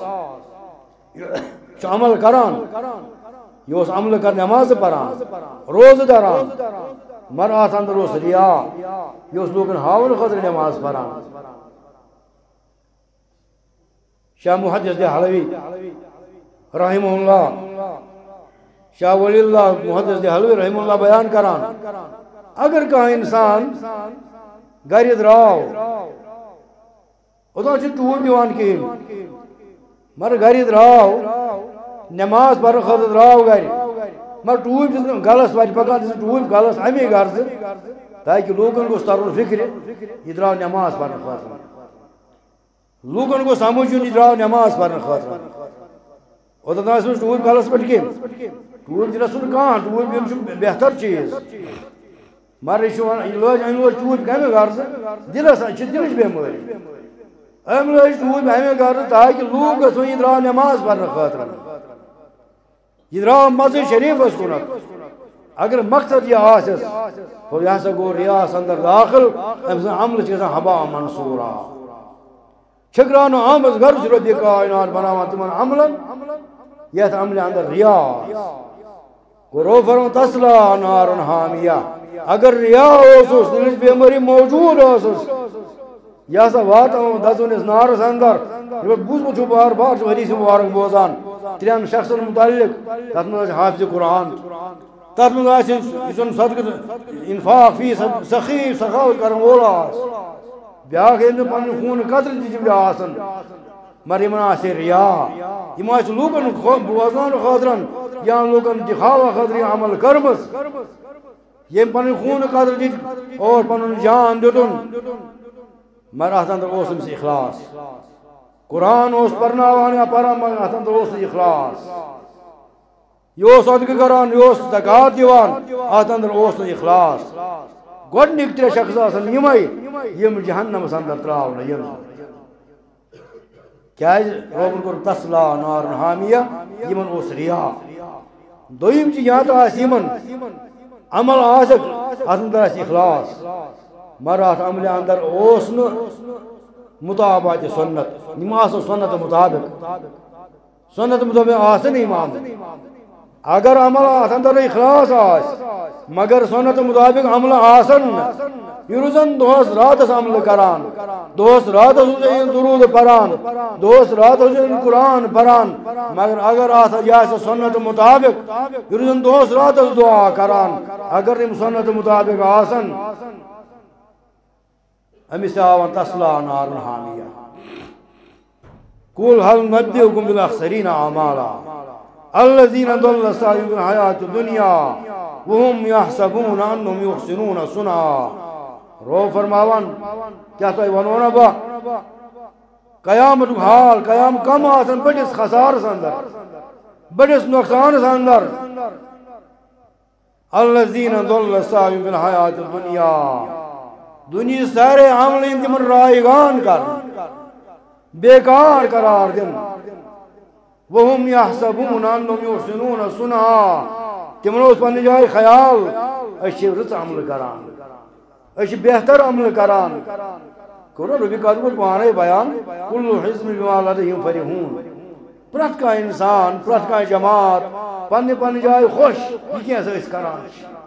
عمل کران یہ عمل کر نماز پران روز دران مرات اندر اس ریا یہ لوگن ہاون خاطر نماز پران شاہ محدث دہلوی رحمہ اللہ شاہ ولی اللہ محدث دہلوی رحمہ اللہ بیان کران اگر کہاں انسان گھر دراو ادھر ٹوٹ دیوان کہین مگر گھر دراو نماز پڑھنے خاطر دراو گھر مگر ٹوٹ غلط وجہ پکان ٹوٹ غلط امی گھر سے تاکہ لوگن کو ترن فکر یہ دراو نماز پڑھنے خاطر لوگن کو سمجھ یہ دراو نماز پڑھنے خاطر ادھر ٹوٹ غلط پہ ٹوب دن سن کان ٹوب دن بہتر چیز مگر یہ لوج ٹوب کمہ غرض دلس دلچ بیماری ام لوج ٹوب امہ غرض تاکہ لوگ گھو یہ درا نماز پڑھنے خاطر یہ درا مسجد شریفس کن اگر مقصد یہ آسس تو یہ ہسا گو ریاس اندر داخل ام عمل گھان حبا منصورا چھکرانو آمد غرض ربی کائنات بناوان تمن عملن یت عمل اندر ریا گرو فرم تسلا نار حامیہ اگر ریا اوسس دلچ بیماری موجود اوسس یہ سا وات دزون اس نارس اندر بوزمت بار بار حدیث مبارک بوزان ترین شخص متعلق تر مز حافظ قرآن تر مز صدقہ انفاق فی سخی سخاوت کرن وول بیاکھ پن خون قتل تم آسان مگر یمن آسے ریا یم لوکن بوزان خاطرن یا لوکن دکھاوا خاطر عمل کرمس یم پن خون قتل دت اور پن جان دتن مگر ات اندر اوس امس اخلاص قرآن اوس پرناوان یا پران مگر ات اندر اوس اخلاص یہ صدقہ کران یہ زکات دیوان ات اندر اوس اخلاص گۄڈنِکۍ ترٛےٚ شخص آسن یِمے یم جہنمس اندر تراونہٕ یم کیاز ربن کوٚر تسلا نار حامیہ یمن اوس ریا دویم چھ یا تو آس یمن عمل آسک ات اندر آس اخلاص مگر ات عمل اندر اوس نہٕ مطابعت سنت یم آسن سنت مطابق سنت مطابق آسن امام اگر عمل ات اندر اخلاص آس مگر سنت مطابق عمل آسن یہ روزن دہس راتس عمل کران دہس راتس درود پران دہس راتس قرآن پران مگر اگر ات یہ سنت مطابق یہ روزن دہس راتس دعا کران اگر یم سنت مطابق آسن امس آوان تسلا نار حامیہ قل هل نبئكم بالاخسرین اعمالا الذين ضل سعيهم في الحياة الدنيا وهم يحسبون انهم يحسنون صنعا رو فرماوان کیا تو ونونا با قیامت حال قیام کم آسن بڑس خسارس اندر بڑس نقصان اندر الذين ضل سعيهم في الحياة الدنيا دنیا سارے عمل تمن رائگان کر بیکار قرار دن وهم يحسبون انهم يحسنون صنعا تمن اس پنہ جائے خیال اچھ رت عمل کران اچھ بہتر عمل کران کرو ربی قادر پانے بیان کل حزب بما لديهم فرحون پرت کا انسان پرت کا جماعت پنہ جائے خوش یہ کیسے اس کران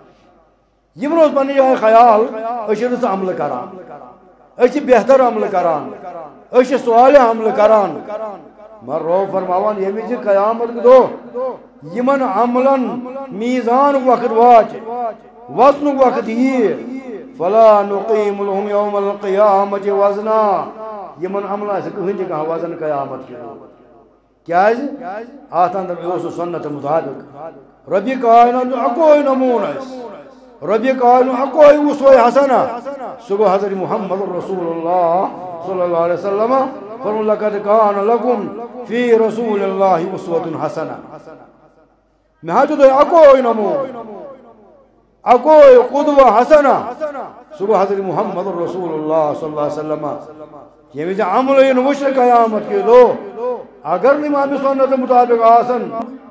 یمن اس پنہ جائے خیال اچھ رت عمل کران اچھ بہتر عمل کران اچھ صالح عمل کران مر رو فرماوان یہ بھی قیامت دو یمن عملن میزان وقت واچ وزن وقت یہ فلا نقیم لهم یوم القیامت وزنا یمن عملہ سے کہیں جگہ وزن قیامت کے کیاز آت اندر اوس سنت مطابق ربی کائنات اکوئی نمونہ ربی کائنات اکوئی اسوہ حسنہ سگو حضرت محمد رسول اللہ صلی اللہ علیہ وسلم فرمو لقد کان لکم فی رسول اللہ اسوۃ حسنہ میں ہاں جو اکوئی نمونہ اکوئی قدوہ حسنہ سگو حضرت محمد رسول اللہ صلی اللہ علیہ وسلم یہ بھی عمل این مشرق قیامت کے دو اگر امام سنت مطابق آسن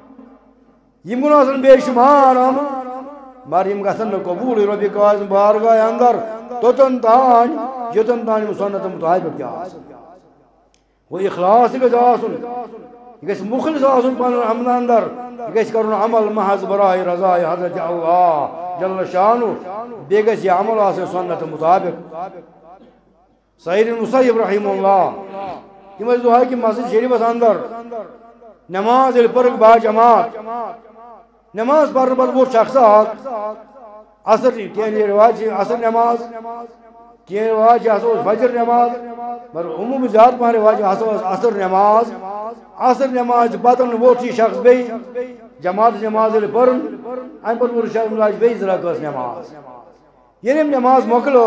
یہ مناسن بے شمار مار یم گژھن قبول ربی کاظم بارگاہ اندر توتن تان یتن تان سنت مطابق آسن وہ اخلاص گژھِ آسن یہ گژھِ مخلص آسن پنن عمل اندر یہ گژھِ کرن عمل محض برائے رضائے حضرت اللہ جل شانہ بیٚیہِ گژھِ یہ عمل آسن سنت مطابق سعید المسیب رحمہ اللہ یہ دہا کہ مسجد شریفس اندر نماز پرک با جماعت نماز پڑھنے پتہ وہ شخص اثر کینٛہہ رواج اثر نماز کینٛہہ رواج فجر نماز مگر عموم زیادہ پہن رواج اثر نماز پتہ وہ شخص بیٚیہِ جماعت نماز پرن امہ پتہ وہ شخص بیٚیہِ زٕ رکعت نماز ییٚلہِ أمۍ نماز مۄکلٲو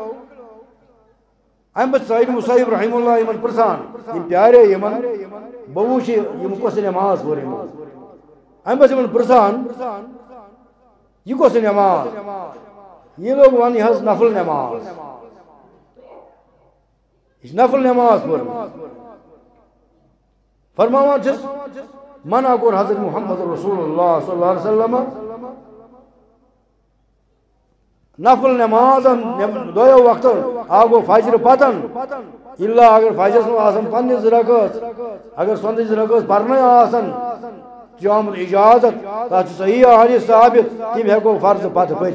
امہ پتہ سعید مسیب رحمہ اللہ یمن پرسان یم پیارے یمن بہ وچھ یم کس نماز پور ام بس پرسان یہ کس نماز یہ لوگ ون یہ نفل نماز یہ نفل نماز پر فرماوان چھس منع کور حضرت محمد رسول اللہ صلی اللہ علیہ وسلم نفل نماز دویو وقت آگو فجر پتن اللہ اگر فجرس میں آسن پنی زرکت اگر سندی زرکت پرنے آسن جامل اجازت تاچ صحیح حدیث ثابت تیم ہیکو فرض پت پر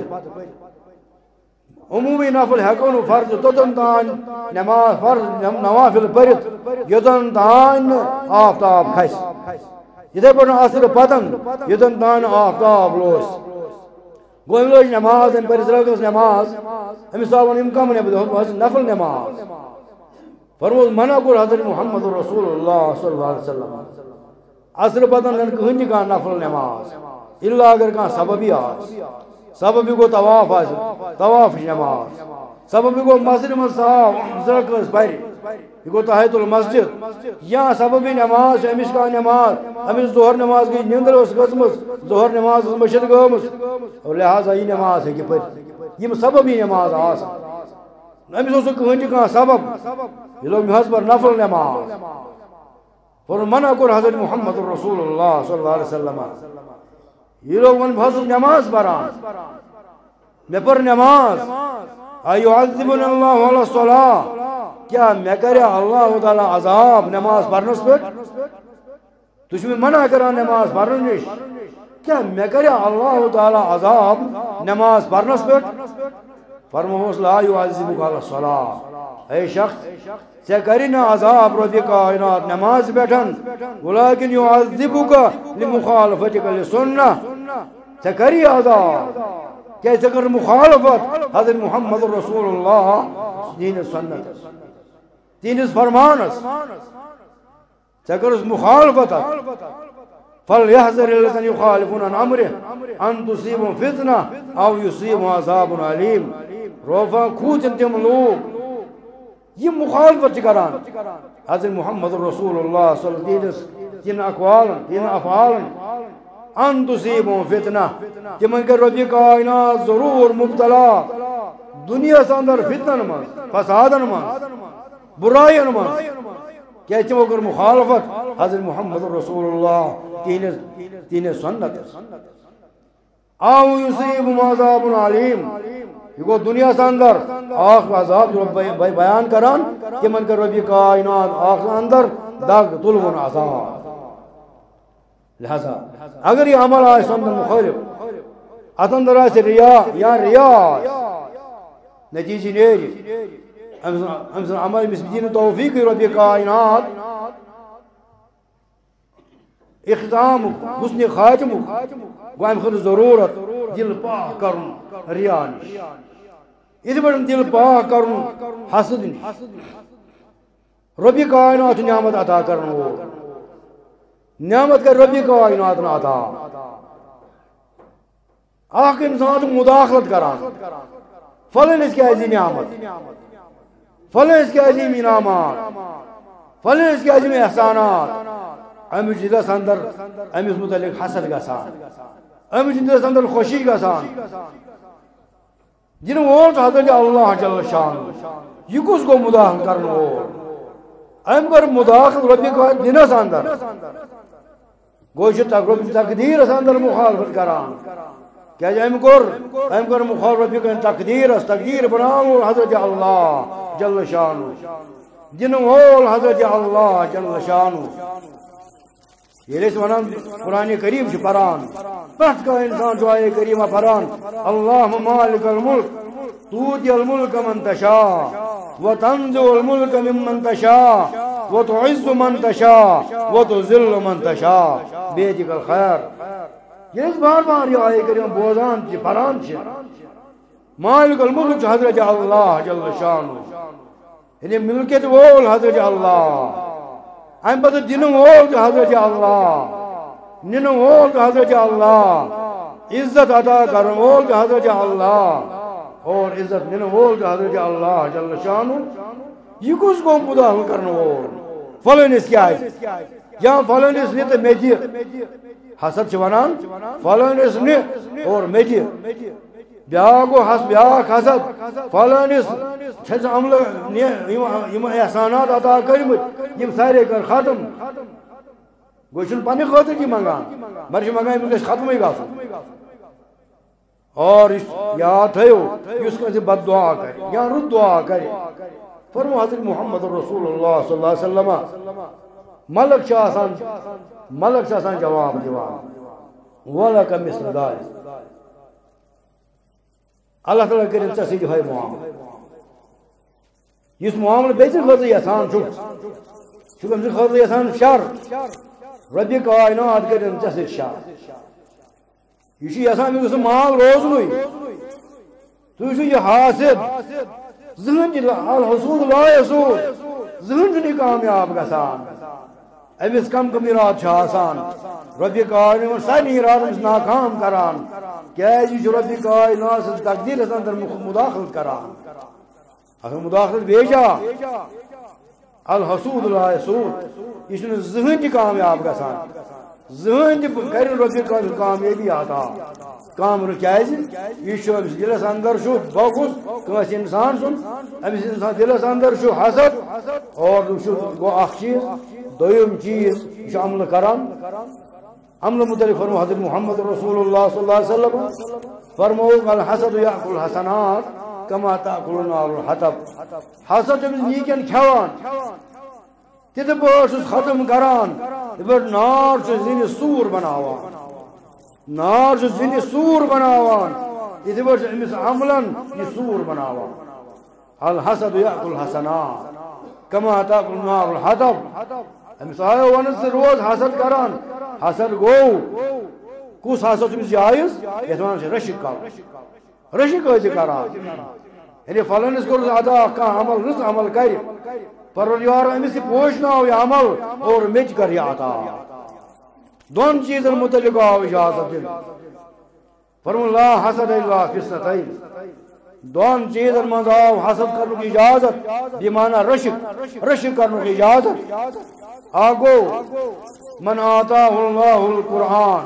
عمومی نفل ہیکو فرض توتن تان نماز فرض نوافل پرت یدن تان آفتاب کھس یہ پر اثر پتن یدن تان آفتاب لوس گویم لوج نماز ان پر زرکت نماز ہمیں صاحبان امکام نفل نماز فرمود منع کر حضرت محمد رسول اللہ صلی اللہ علیہ وسلم اصل پتن ہندی کا نفل نماز اللہ اگر کہاں سببی آس سببی کو طواف آس طواف نماز سببی کو مسجد میں صاحب زرکت پر یہ کو تحیت المسجد یا سببی نماز امس کا نماز امس ظہر نماز کی نیندر اس قسمس ظہر نماز مشد گمس اور لہذا یہ نماز ہے کہ پر یہ سببی نماز آس امس اس کہنی کا سبب یہ لوگ محض پر نفل نماز پر منع کر حضرت محمد رسول اللہ صلی اللہ علیہ وسلم یہ لوگ من محض نماز پران میں پر نماز ایعذبن اللہ علی الصلاۃ کیا میں کرے اللہ تعالی عذاب نماز پڑھنس پر تجھ میں منع کرا نماز پڑھنے کیا میں کرے اللہ تعالی عذاب نماز پڑھنس پر فرموس لا يعذبك على الصلاة اے شخص سے کرنا عذاب رب کائنات نماز بیٹھن ولیکن يعذبك لمخالفتك للسنة سے کری عذاب کیسے کر مخالفت حضرت محمد رسول اللہ دین سنت دین فرمانس سے کر مخالفت فَلْيَحْذَرِ الَّذِينَ يُخَالِفُونَ عَنْ أَمْرِهِ أَن تُصِيبَهُمْ فِتْنَةٌ أَوْ يُصِيبَهُمْ عَذَابٌ أَلِيمٌ روفا کھوچن تم لوگ یہ مخالفت کران حضرت محمد رسول اللہ صلی اللہ علیہ وسلم تین اقوال تین افعال ان تصیبهم فتنہ تمن کے رب کائنات ضرور مبتلا دنیا سے اندر فتنن من فسادن من برائین من کیا چمو کر مخالفت حضرت محمد رسول اللہ تین سنت آو یصیبهم عذاب علیم یہ کو دنیا سے اندر آخر عذاب جو بیان کران کہ من کر ربی کائنات آخر اندر داغ طلبن عذاب لہذا اگر یہ عمل آئے سندر مخالف اتندر آئے سے ریا یا ریاض نتیجی نیری ہم عمل مسبدین توفیق ربی کائنات اختام حسن خاتم گوائم خود ضرورت دل پاک کرن ریانش یہ بڑھن دل پاک کرن حسد ربی کائنات نعمت عطا کرن وہ نعمت کا ربی کائنات عطا آخ انسان مداخلت کران فلن اس کی عظیم نعمت فلن اس کی عظیم انعامات فلن اس کی عظیم احسانات امس دلس اندر امس متعلق حسد گسان امس دلس اندر خوشی گسان جن وول حضرت اللہ جل شان یہ کس کو مداخل کرن وول ام پر مداخل ربی کو دنس اندر گوش تقدیر اندر مخالفت کران کیا ام کر مخالفت ربی کو تقدیر بناو حضرت اللہ جل شان جن وول حضرت اللہ جل شان یہ لیس ونان قرآن کریم سے پران پرت کا انسان دعائے کریمہ پران اللہم مالک الملک توتی الملک من تشاء وتنزع الملک ممن تشاء وتعز من تشاء وتذل من تشاء بیدک الخیر یہ لیس بار یہ آئے کریمہ بوزان سے پران سے مالک الملک حضرت اللہ جل شان یعنی ملکت وول حضرت اللہ I'm but the dinner wall to Hazrat Allah. Nino wall to Hazrat Allah. Izzat Ada Karam wall to Hazrat Allah. Or Izzat Nino wall to Hazrat Allah. Jalla Shanu. You could go Buddha Karno wall. Following his guy. یا فلانس نہ تو مے دِ حسد چھ ونان فلانس نہ اور مے دِ بیاکھ گو بیاکھ حسد فلانس چھس عمل یم احسانات عطا کرمت یم سارے کر ختم گو چھ پنہ خاطر کی منگان مگر منگان یم گژھِ ختمے گژھُن اور یاد تھو اس کا بد دعا کر یا رد دعا کر فرمو حضرت محمد رسول اللہ صلی اللہ علیہ وسلم ملک آسان جواب دیوان وَلَكَ مِثْلُ ذَلِكَ اللہ تعالیٰ کرن ژےٚ سۭتۍ ہاے معاملہ یُس معاملہ بیٚیہِ سٕنٛدِ خٲطرٕ یژھان چھُ أمۍ سٕنٛدِ خٲطرٕ یژھان شر رۄبہِ کائنات کرن ژےٚ سۭتۍ شر یہ یژھان مےٚ گوٚژھ مال روزنُے تُہۍ چھِو یہِ حاسد زٕہٕنۍ الحسود لا یسود زٕہٕنۍ چھُنہٕ یہِ کامیاب گژھان أمِس کم اراد چھِ آسان رۄبہِ کائنات سارنٕے ارادن چھِ ناکام کران کیازِ یہِ چھُ رۄبہِ کائنات سٕنٛز تقدیٖرس اندر مداخلت کران اگر مداخلت بیجا الحسود لا یسود یہ چھُنہٕ زٕہٕنۍ تہِ کامیاب گژھان زٕہٕنۍ تہِ کرِ رۄبہِ کائنات کامیٲبی عطا کام کیازِ یہ چھُ أمِس دِلس اندر چھُ بغض کٲنٛسہِ انسان سُنٛد أمِس انسان دِلس اندر چھُ حسد اور گوٚو اکھ چیٖز دوٚیِم چیٖز یہِ چھُ عملہٕ کران عملہٕ متعلق فرمو حضرت محمد رسول اللہ صلی اللہ علیہ وسلم فرمو الحسد یأکل الحسنات کما تأکل النار الحطب حسد چھُ أمِس نیٖکٮ۪ن کھٮ۪وان تِتھٕ پٲٹھۍ چھُس ختم کران یِتھٕ پٲٹھۍ نار چھُ زِنہِ سوٗر بناوان نار چھُ زِنہِ سوٗر بناوان یِتھٕ پٲٹھۍ چھُ أمِس عملن یہِ سوٗر بناوان الحسد یأکل الحسنات کما تأکل النار الحطب أمِس آیو ونان ژٕ روز حسد کران حسد گوٚو کُس حسد چھُ أمِس جایز یتھ ونان چھِ رشک کرُن رشک ٲسۍ یہِ کران یعنی فلٲنِس کوٚرُس ادا کانٛہہ عمل رٕژ عمل کرِ پروردگار أمِس یہِ پوشناو یہِ عمل اور مےٚ تہِ کر یہِ عطا دۄن چیٖزن متعلق آو اجازت دِنہٕ فرمو لا حسد الا فی اثنتین دۄن چیٖزن منٛز آو حسد کرنُک اجازت بمعنى رشک کرنُک اجازت اکھ گوٚو من آتاہ اللہ القرآن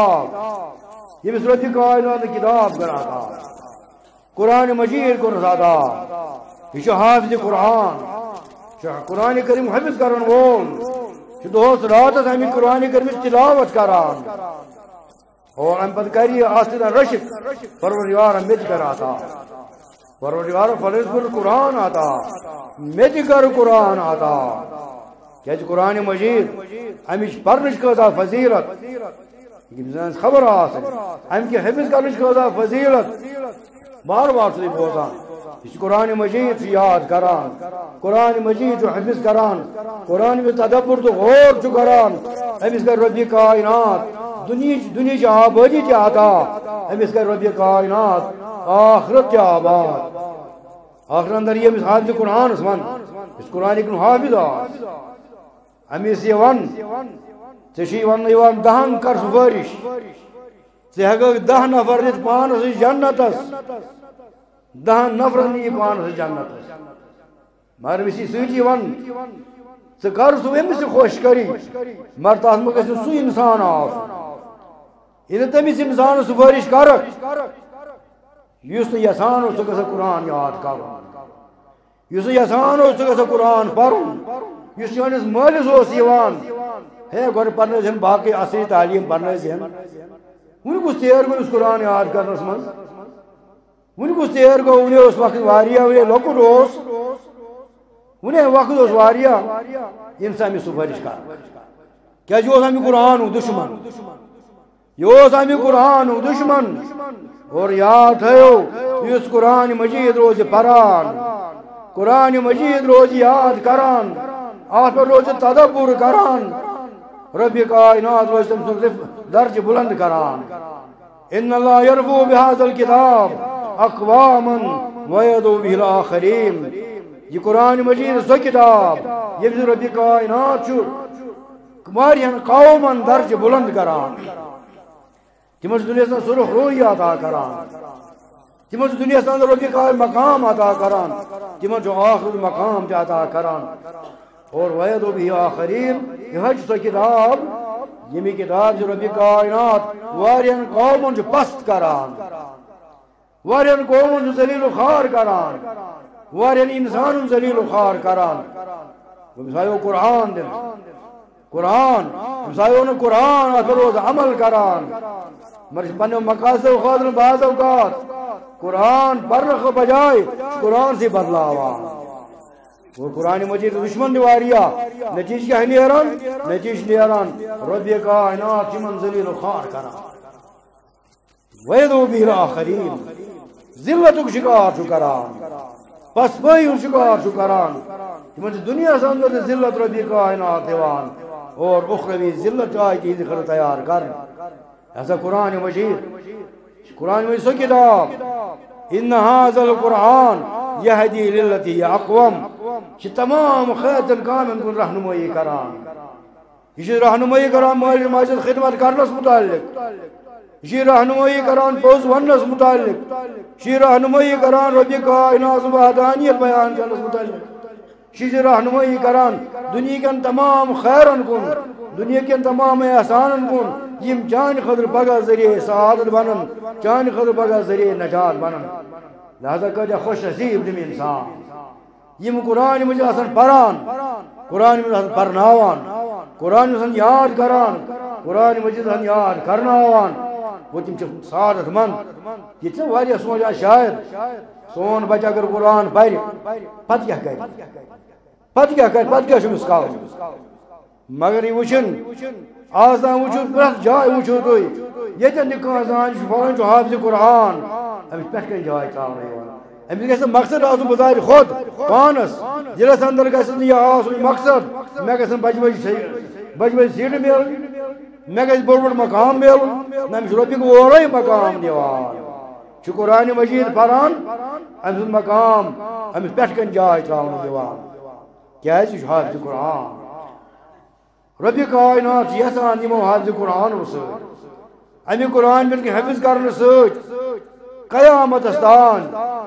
کتاب ییٚمِس رۄبہِ کائنات کتاب کٔر عطا قرآن مجیٖد کوٚرُس عطا یہِ چھُ حافظ قرآن چھُ قرآن کریم حفظ کرن وول چھُ دۄہس راتس اَمہِ قرآن کریمٕچ تلاوت کران اور امہِ پتہٕ کرِ یہِ اتھ سۭتۍ رشک پروردگار مےٚ تہِ کر عطا پروردگار فلٲنِس کوٚر قرآن عطا مےٚ تہِ کر قرآن عطا کیازِ قرآن مجیٖد امِچ پرنٕچ کۭژاہ فضیلت ییٚمِس خبر آسٕنۍ امہِ کہِ حفظ کرنٕچ کۭژاہ فضیلت بار بار چھُ تُہۍ بوزان یہِ چھُ قرآن مجیٖد چھُ یاد کران قرآن مجیٖد چھُ حفظ کران قرآن میں تدبر تہٕ غور چھُ کران أمِس کر رۄبہِ کائنات دُنیہٕچ آبٲدی تہِ عطا أمِس کر رۄبہِ کائنات آخرت تہِ آباد آخرت اندر ییٚمِس حافظ قرآنس ون یُس قرآن کُن حافظ آسہِ أمِس یہِ ون ژےٚ چھُے وننہٕ یِوان دہن کر سُفٲرِش ژٕ ہٮ۪ککھ 10 نفر نِتھ پانس سۭتۍ جنتس 10 نفرن نِیہِ پانس سۭتۍ جنتس مگر أمِس یی سۭتی ون ژٕ کر سُہ ییٚمِس ژٕ خۄش کری مگر تتھ منٛز گژھِ نہٕ سُہ انسان آسُن ییٚلہِ تٔمِس انسانس سُفٲرِش کرکھ یُس نہٕ یژھان اوس سُہ گژھِ قرآن یاد کرُن یُس نہٕ یژھان اوس سُہ گژھِ قرآن پرُن یُس چٲنِس مٲلِس اوس یِوان ہے گۄڈٕ پرنٲوزِہن باقٕے اصلی تعلیٖم پرنٲوزِہن وُنہِ کُس ژیر گوٚو أمِس قرآن یاد کرنس منٛز وُنہِ کُس ژیر گوٚو وُنہِ اوس وقت واریاہ وُنہِ لۄکُٹ اوس وُنہِ وقت اوس واریاہ ییٚمہِ ساتہٕ أمِس سُفٲرِش کرِ کیازِ یہِ اوس اَمہِ قرآنُک دُشمن یہِ اوس اَمہِ قرآنُک دُشمن اور یاد تھٲیِو یُس قرآن مجیٖد روزِ پران قرآن مجیٖد روزِ یاد کران اتھ پٮ۪ٹھ روزِ تدبر کران رۄبہِ کائنات روزِ تٔمۍ سُنٛد درجہِ بُلند کران ان اللہ یرفع بہذا الکتاب اقواما ویدعو بہ الآخرین یہ قرآن مجیٖد سۄ کتاب ییٚمہِ سۭتۍ رۄبہِ کائنات چھُ واریاہن قومن درجہِ بُلند کران تِمن چھُ دُنیاہس منٛز سُرخ روحی عطا کران تِمن چھُ دُنیاہس اندر رۄبہِ کائنات مقام عطا کران تِمن چھُ آخرت مقام تہِ عطا کران اور وَيَدْعُ بِهِ آخَرِينَ یہ حج سو کتاب یمی کتاب جو رب کائنات واریاں قومن جو پست کران واریاں قومن جو ذلیل و خوار کران واریاں انسان ذلیل و خوار کران مثالو قرآن دن قرآن مثالو قرآن اتر روز عمل کران مرش پنو مقاصد و خاطر بعض اوقات قرآن پرخ بجائے قرآن سے بدلاوان وہ قرآن مجید دشمن دیواریا نتیج کیا ہے نیران نتیج نیران رب کائنات چمن ذلیل و خوار کران وَيَدْعُ بِهِ الْآخَرِينَ ذلتک شکار چھو کران پس پائی شکار چھو کران چمن دنیا سندر ذلت رب کائنات دیوان اور اخروی ذلت آئی کی ذکر تیار کر ایسا قرآن مجید سو کتاب ان هذا القرآن یہدی للتی اقوم کہ تمام خیتن کامن کن رہنمائی کران یہ رہنمائی کران مال ماجد خدمت کرنس متعلق یہ رہنمائی کران پوز ونس متعلق یہ رہنمائی کران رب کائنات وحدانیت بیان کرنس متعلق یہ رہنمائی کران دنیا کن تمام خیرن کن دنیا کن تمام احسانن کن یم چان خضر پگہ ذریعہ سعادت بنن چان خضر پگہ ذریعہ نجات بنن لہذا کہ خوش نصیب دم انسان یم قرآن مجھے آسان پران قرآن مجھے آسان پرناوان قرآن مجھے آسان یاد کران قرآن مجھے آسان یاد کرناوان وہ تم سعادت من یہ چھو واریہ سوچا شاید سون بچہ اگر قرآن پڑھ پت کیا کرے پت کیا چھو مسکاو مگر یہ وچن آسان وچو پرت جائے وچو تو یہ نکان زان فلان جو حافظ قرآن امس پہ کن جائے تراؤن امس گھس مقصد آسن بظاہر خود پانس دلس اندر گھس یہ آسن مقصد مے گھس بج سیٹ مل مے گھس بوڑ مقام مل امس ربی کو اورے مقام دیوان چھ قرآن مجید پران امس مقام امس پہ کن جائے تراؤن دیوان کیا ہے حافظ قرآن رب کائنات یسان یمو حافظ قرآن امی قرآن بلکہ حفظ کرنے سوچ قیامت استان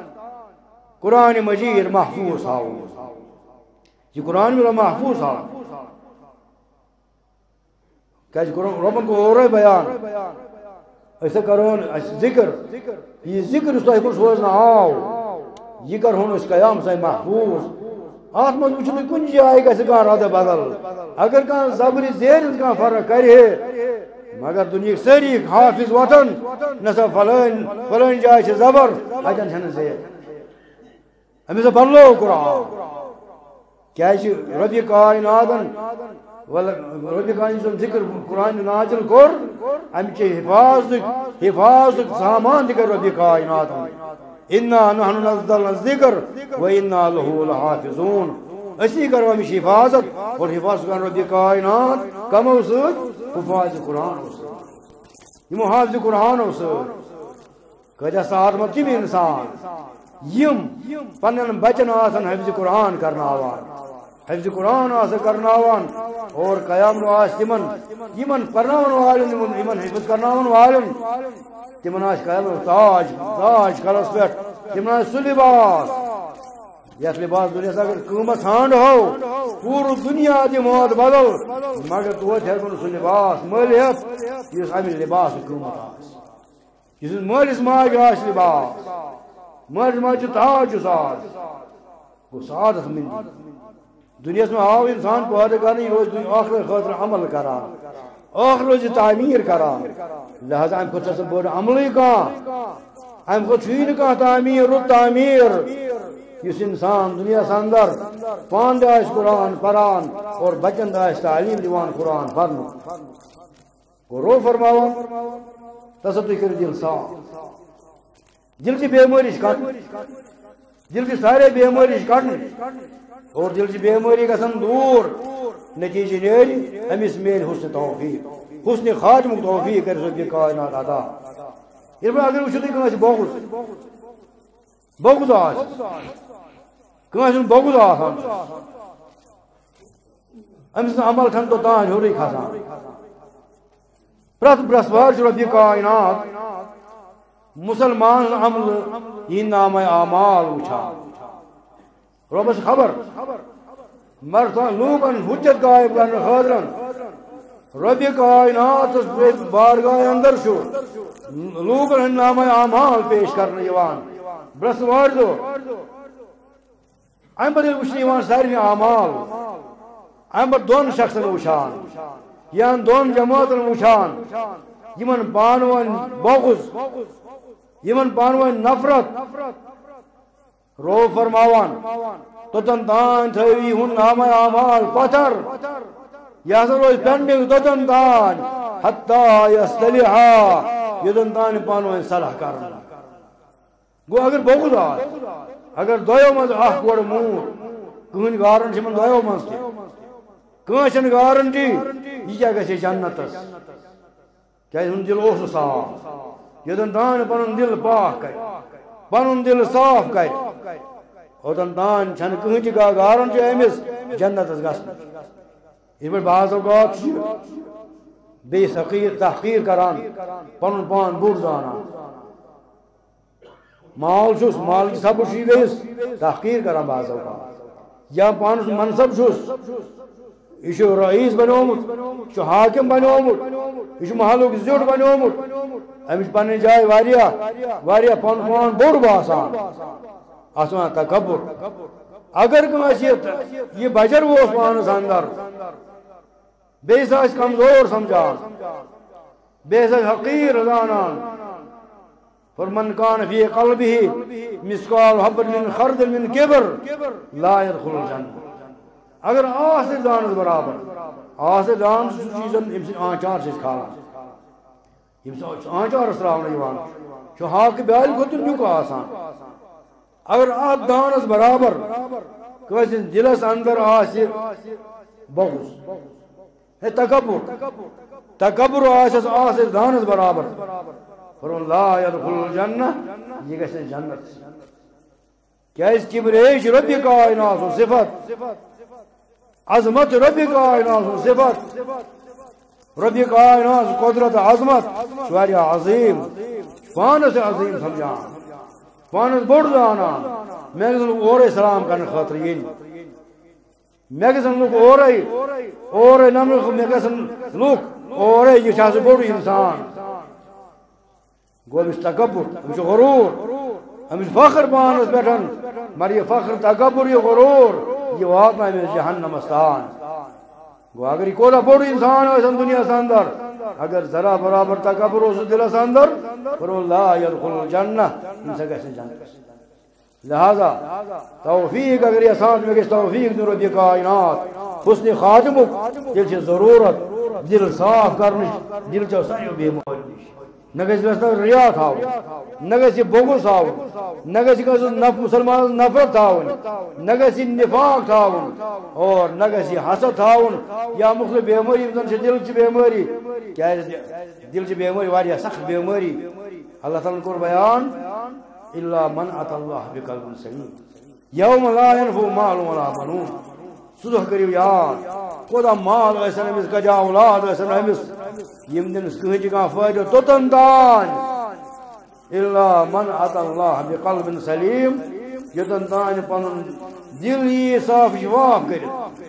قرآن مجید محفوظ ہاو یہ قرآن میں محفوظ ہاو کہا ربن کو اور بیان ایسا کرون ذکر یہ ذکر اس طرح کو سوزنا آو یہ کر ہون اس قیام سے محفوظ آتمت وچھنے کن جائے گا سکان رادہ بدل اگر کان زبری زیر کان فرق کرے مگر دنیا سری حافظ وطن نسا فلان جائے چھ زبر اجن چھن زیر ہمیں سے بلو قرآن کیا چھ ربی کائناتن ربی کائناتن ذکر قرآن نازل کر ہمیں چھ حفاظت سامان دکر ربی کائناتن اِنَّا نَحْنُ نَزَّلْنَا الذِّكْرَ وَإِنَّا لَهُ لَحَافِظُونَ اسی کرو ہمیں حفاظت اور حفاظت کر رب کائنات کم اسد حفاظ قرآن اسد یہ محافظ قرآن اسد کہ ساتھ مت بھی انسان یم پنن بچن آسن حفظ قرآن کرناوان حفظ قرآن آسن کرناوان اور قیام نواز یمن پرناون والن یمن حفظ کرناون والن تمن آس تاج کلس پہ تمن آس سہ لباس یس لباس دنیا اگر قیمت ہانڈ ہو پور دنیا دموت بدل مگر توت ہیکن سہ لباس ملت اس امہ لباس قیمت اس مالس ماج آس لباس مالس ماج تاج ساز گو سعادت مندی دنیا میں آو انسان پہلے کرنے روز آخر خاطر عمل کران آخر روز تعمیر کران لہذا ام خود سے بڑا عملی کان ام خود چھین کان تعمیر اس انسان دنیا سندر پان داش قرآن پران اور بچن داش تعلیم دیوان قرآن پرن رو فرماوان تصدی کر دل صاف دل کی بیماری کٹ دل کی سارے بیماری کٹ اور دل کی بیماری گژھن دور نتیجہ نیری امس میل حسن توفیق حسن خاتم توفیق کر سب کائنات عطا اگر وچھو تھی کنس بغض آس کنس بغض آسان امس عمل کھن تو تان ہیوری کھسان پرت برسوار رب کائنات مسلمان عمل یہ نام اعمال وچھان ربس خبر مرتان لوکن حجت قائم کرنے خاطر رب کائنات بارگاہ اندر شو لوکن ہند نامہ اعمال پیش کرنے یوان برس واردو ام پتہ وچھنہ یوان سارے اعمال ام پتہ دون شخصن وچھان یا دون جماعتن وچھان یمن پانون بغض یمن پانون نفرت رو فرماوان توتن تان تھوی ہن نامہ اعمال پتھر یہ ہسا روز پینڈنگ توتن تان حتی یصطلحا یوتن تان پانون صلح کرن گو اگر بغض آس اگر دویو مز اخ گوڑ مور کہن گارنٹی من دویو مز تہ کانچن گارنٹی یہ کیا گژھِ جنتس کیا ہن دل اوس صاف یوتن تان پنن دل پاک کر پنن دل صاف کر اوتن تان چھن کہن تہ گارنٹی امس جنتس گژھن یہ پہ بعض اوقات بے تحقیر کران پنن پان بوڑ زانان مال چھس مال کی سب بیس تحقیر کران بعض اوقات یا پانس منصب چھس یہ رئیس بنومت یہ حاکم بنومت یہ محلک زیوٹ بنومت امس پنہ جائے واریاہ پن پان بوڑ باسان ات ون تکبر اگر یہ بجر ووس پانس اندر بیس آس کمزور سمجھان بیس آس حقیر زانان فمن کان فی قلبہ مثقال حبۃ من خردل من کبر لا يدخل الجنہ اگر آس دانس برابر آس دان چیزن آنچار سے کھانا آنچار تراؤن حاک بیال کھوتن نیک آسان اگر آت دانس برابر کس دلس اندر آس بغض ہے تکبر آس دانس برابر فرون لا يدخل الجنہ یہ گژھِ جنت کیاز کبریش رب کائنات صفت عظمت رب کائنات صفت رب کائنات قدرت عظمت واریاہ عظیم پانس عظیم سمجھان پانس بوڑ زانان میں گژھن اور سلام کرنے خاطر ین میں گژھن لوگ اور نمبر میں گژھن لوگ اور یہ چھا سہ بوڑ انسان گو امس تکبر امس غرور امس فخر پانس پہ مگر یہ فخر تکبر یہ غرور یہ واتن امس جہنمس تان گو اگر یہ کوتاہ بوڑ انسان آسن دنیا اندر اگر ذرا برابر تکبر اس دلس اندر فرمو لا يدخل الجنہ انسا گژھِ جنت لہذا توفیق اگر یہ ساتھ میں گژھِ توفیق دن رب کائنات حسن خاتمک تیل چھ ضرورت دل صاف کرنچ دل چھ ساریو بیماری نہ گژھِ ریا تھاون نہ گژھِ بغض تھاون نہ گژھِ مسلمان نفرت تھاون نہ گژھِ نفاق تھاون اور نہ گژھِ حسد تھاون یا مختلف بیماری زن دل چھ بیماری کیا دل چھ بیماری واریاہ سخت بیماری اللہ تعالیٰ کور بیان الا من اتى الله بقلب سلیم یوم لا ينفع مال ولا بنون صدح کریو یاد کوتاہ مال ٲسن أمس کجا اولاد ٲسن أمس یم دنس کہن کان فائدہ توتن تان الا من اتى الله بقلب سلیم یوتن تان پنن دل یہ صاف شفاف کر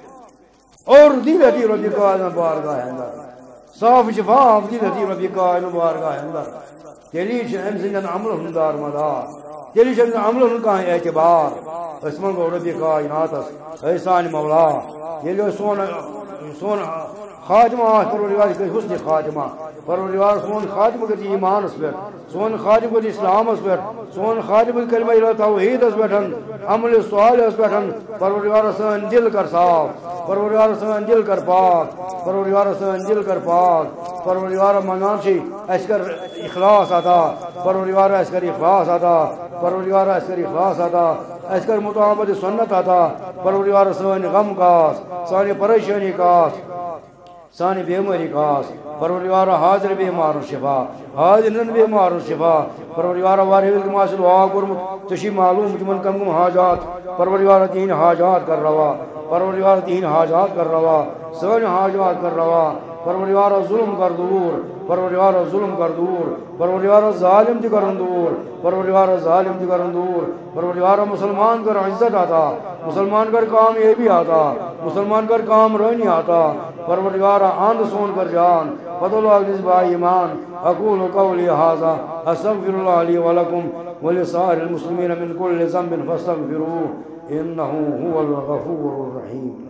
اور دل دی رب کائنات بارگاہ اندر صاف شفاف دل دی رب کائنات بارگاہ اندر تیلی چھ ام سندن عمل دار مدار تیلی چھ عمل کان اعتبار اسمن گو رب کائنات اے سان مولا یلی سون خاتمہ پروردگار کے حسن خاتمہ پروردگار سون خاتمہ کے ایمان اس پر سون خاتمہ کے اسلام اس پر سون خاتمہ کلمہ الہ توحید اس پر عمل صالح اس پر پروردگار سون دل کر صاف پروردگار سون دل کر پاک پروردگار سون دل کر پاک پروردگار منان چھ اس کر اخلاص عطا پروردگار اس کر اخلاص عطا پروردگار اس کر اخلاص عطا اس کر مطابقت سنت عطا پروردگار سون غم کاس سانی پریشانی کاس سانی بیماری کاس پروردگار حاضر بیمار شفا حاضر بیمار شفا پروردگار وارہ التماس دعا کرمت تشی معلوم تمن کم حاجات پروردگار تین حاجات کر روا پروردگار تین حاجات کر روا سن حاجات کر روا پروردگار ظلم کر دور پروردگار ظلم کر دور پروردگار ظالم تہ کرن دور پروردگار ظالم تہ کرن دور پروردگار مسلمان کر عزت عطا مسلمان کر کامیابی عطا مسلمان کر کامرانی عطا پروردگار آند سون کر جان فضل عزیز با ایمان اقول قولی هذا استغفر الله لي ولكم ولسائر المسلمين من كل ذنب فاستغفروه انه هو الغفور الرحيم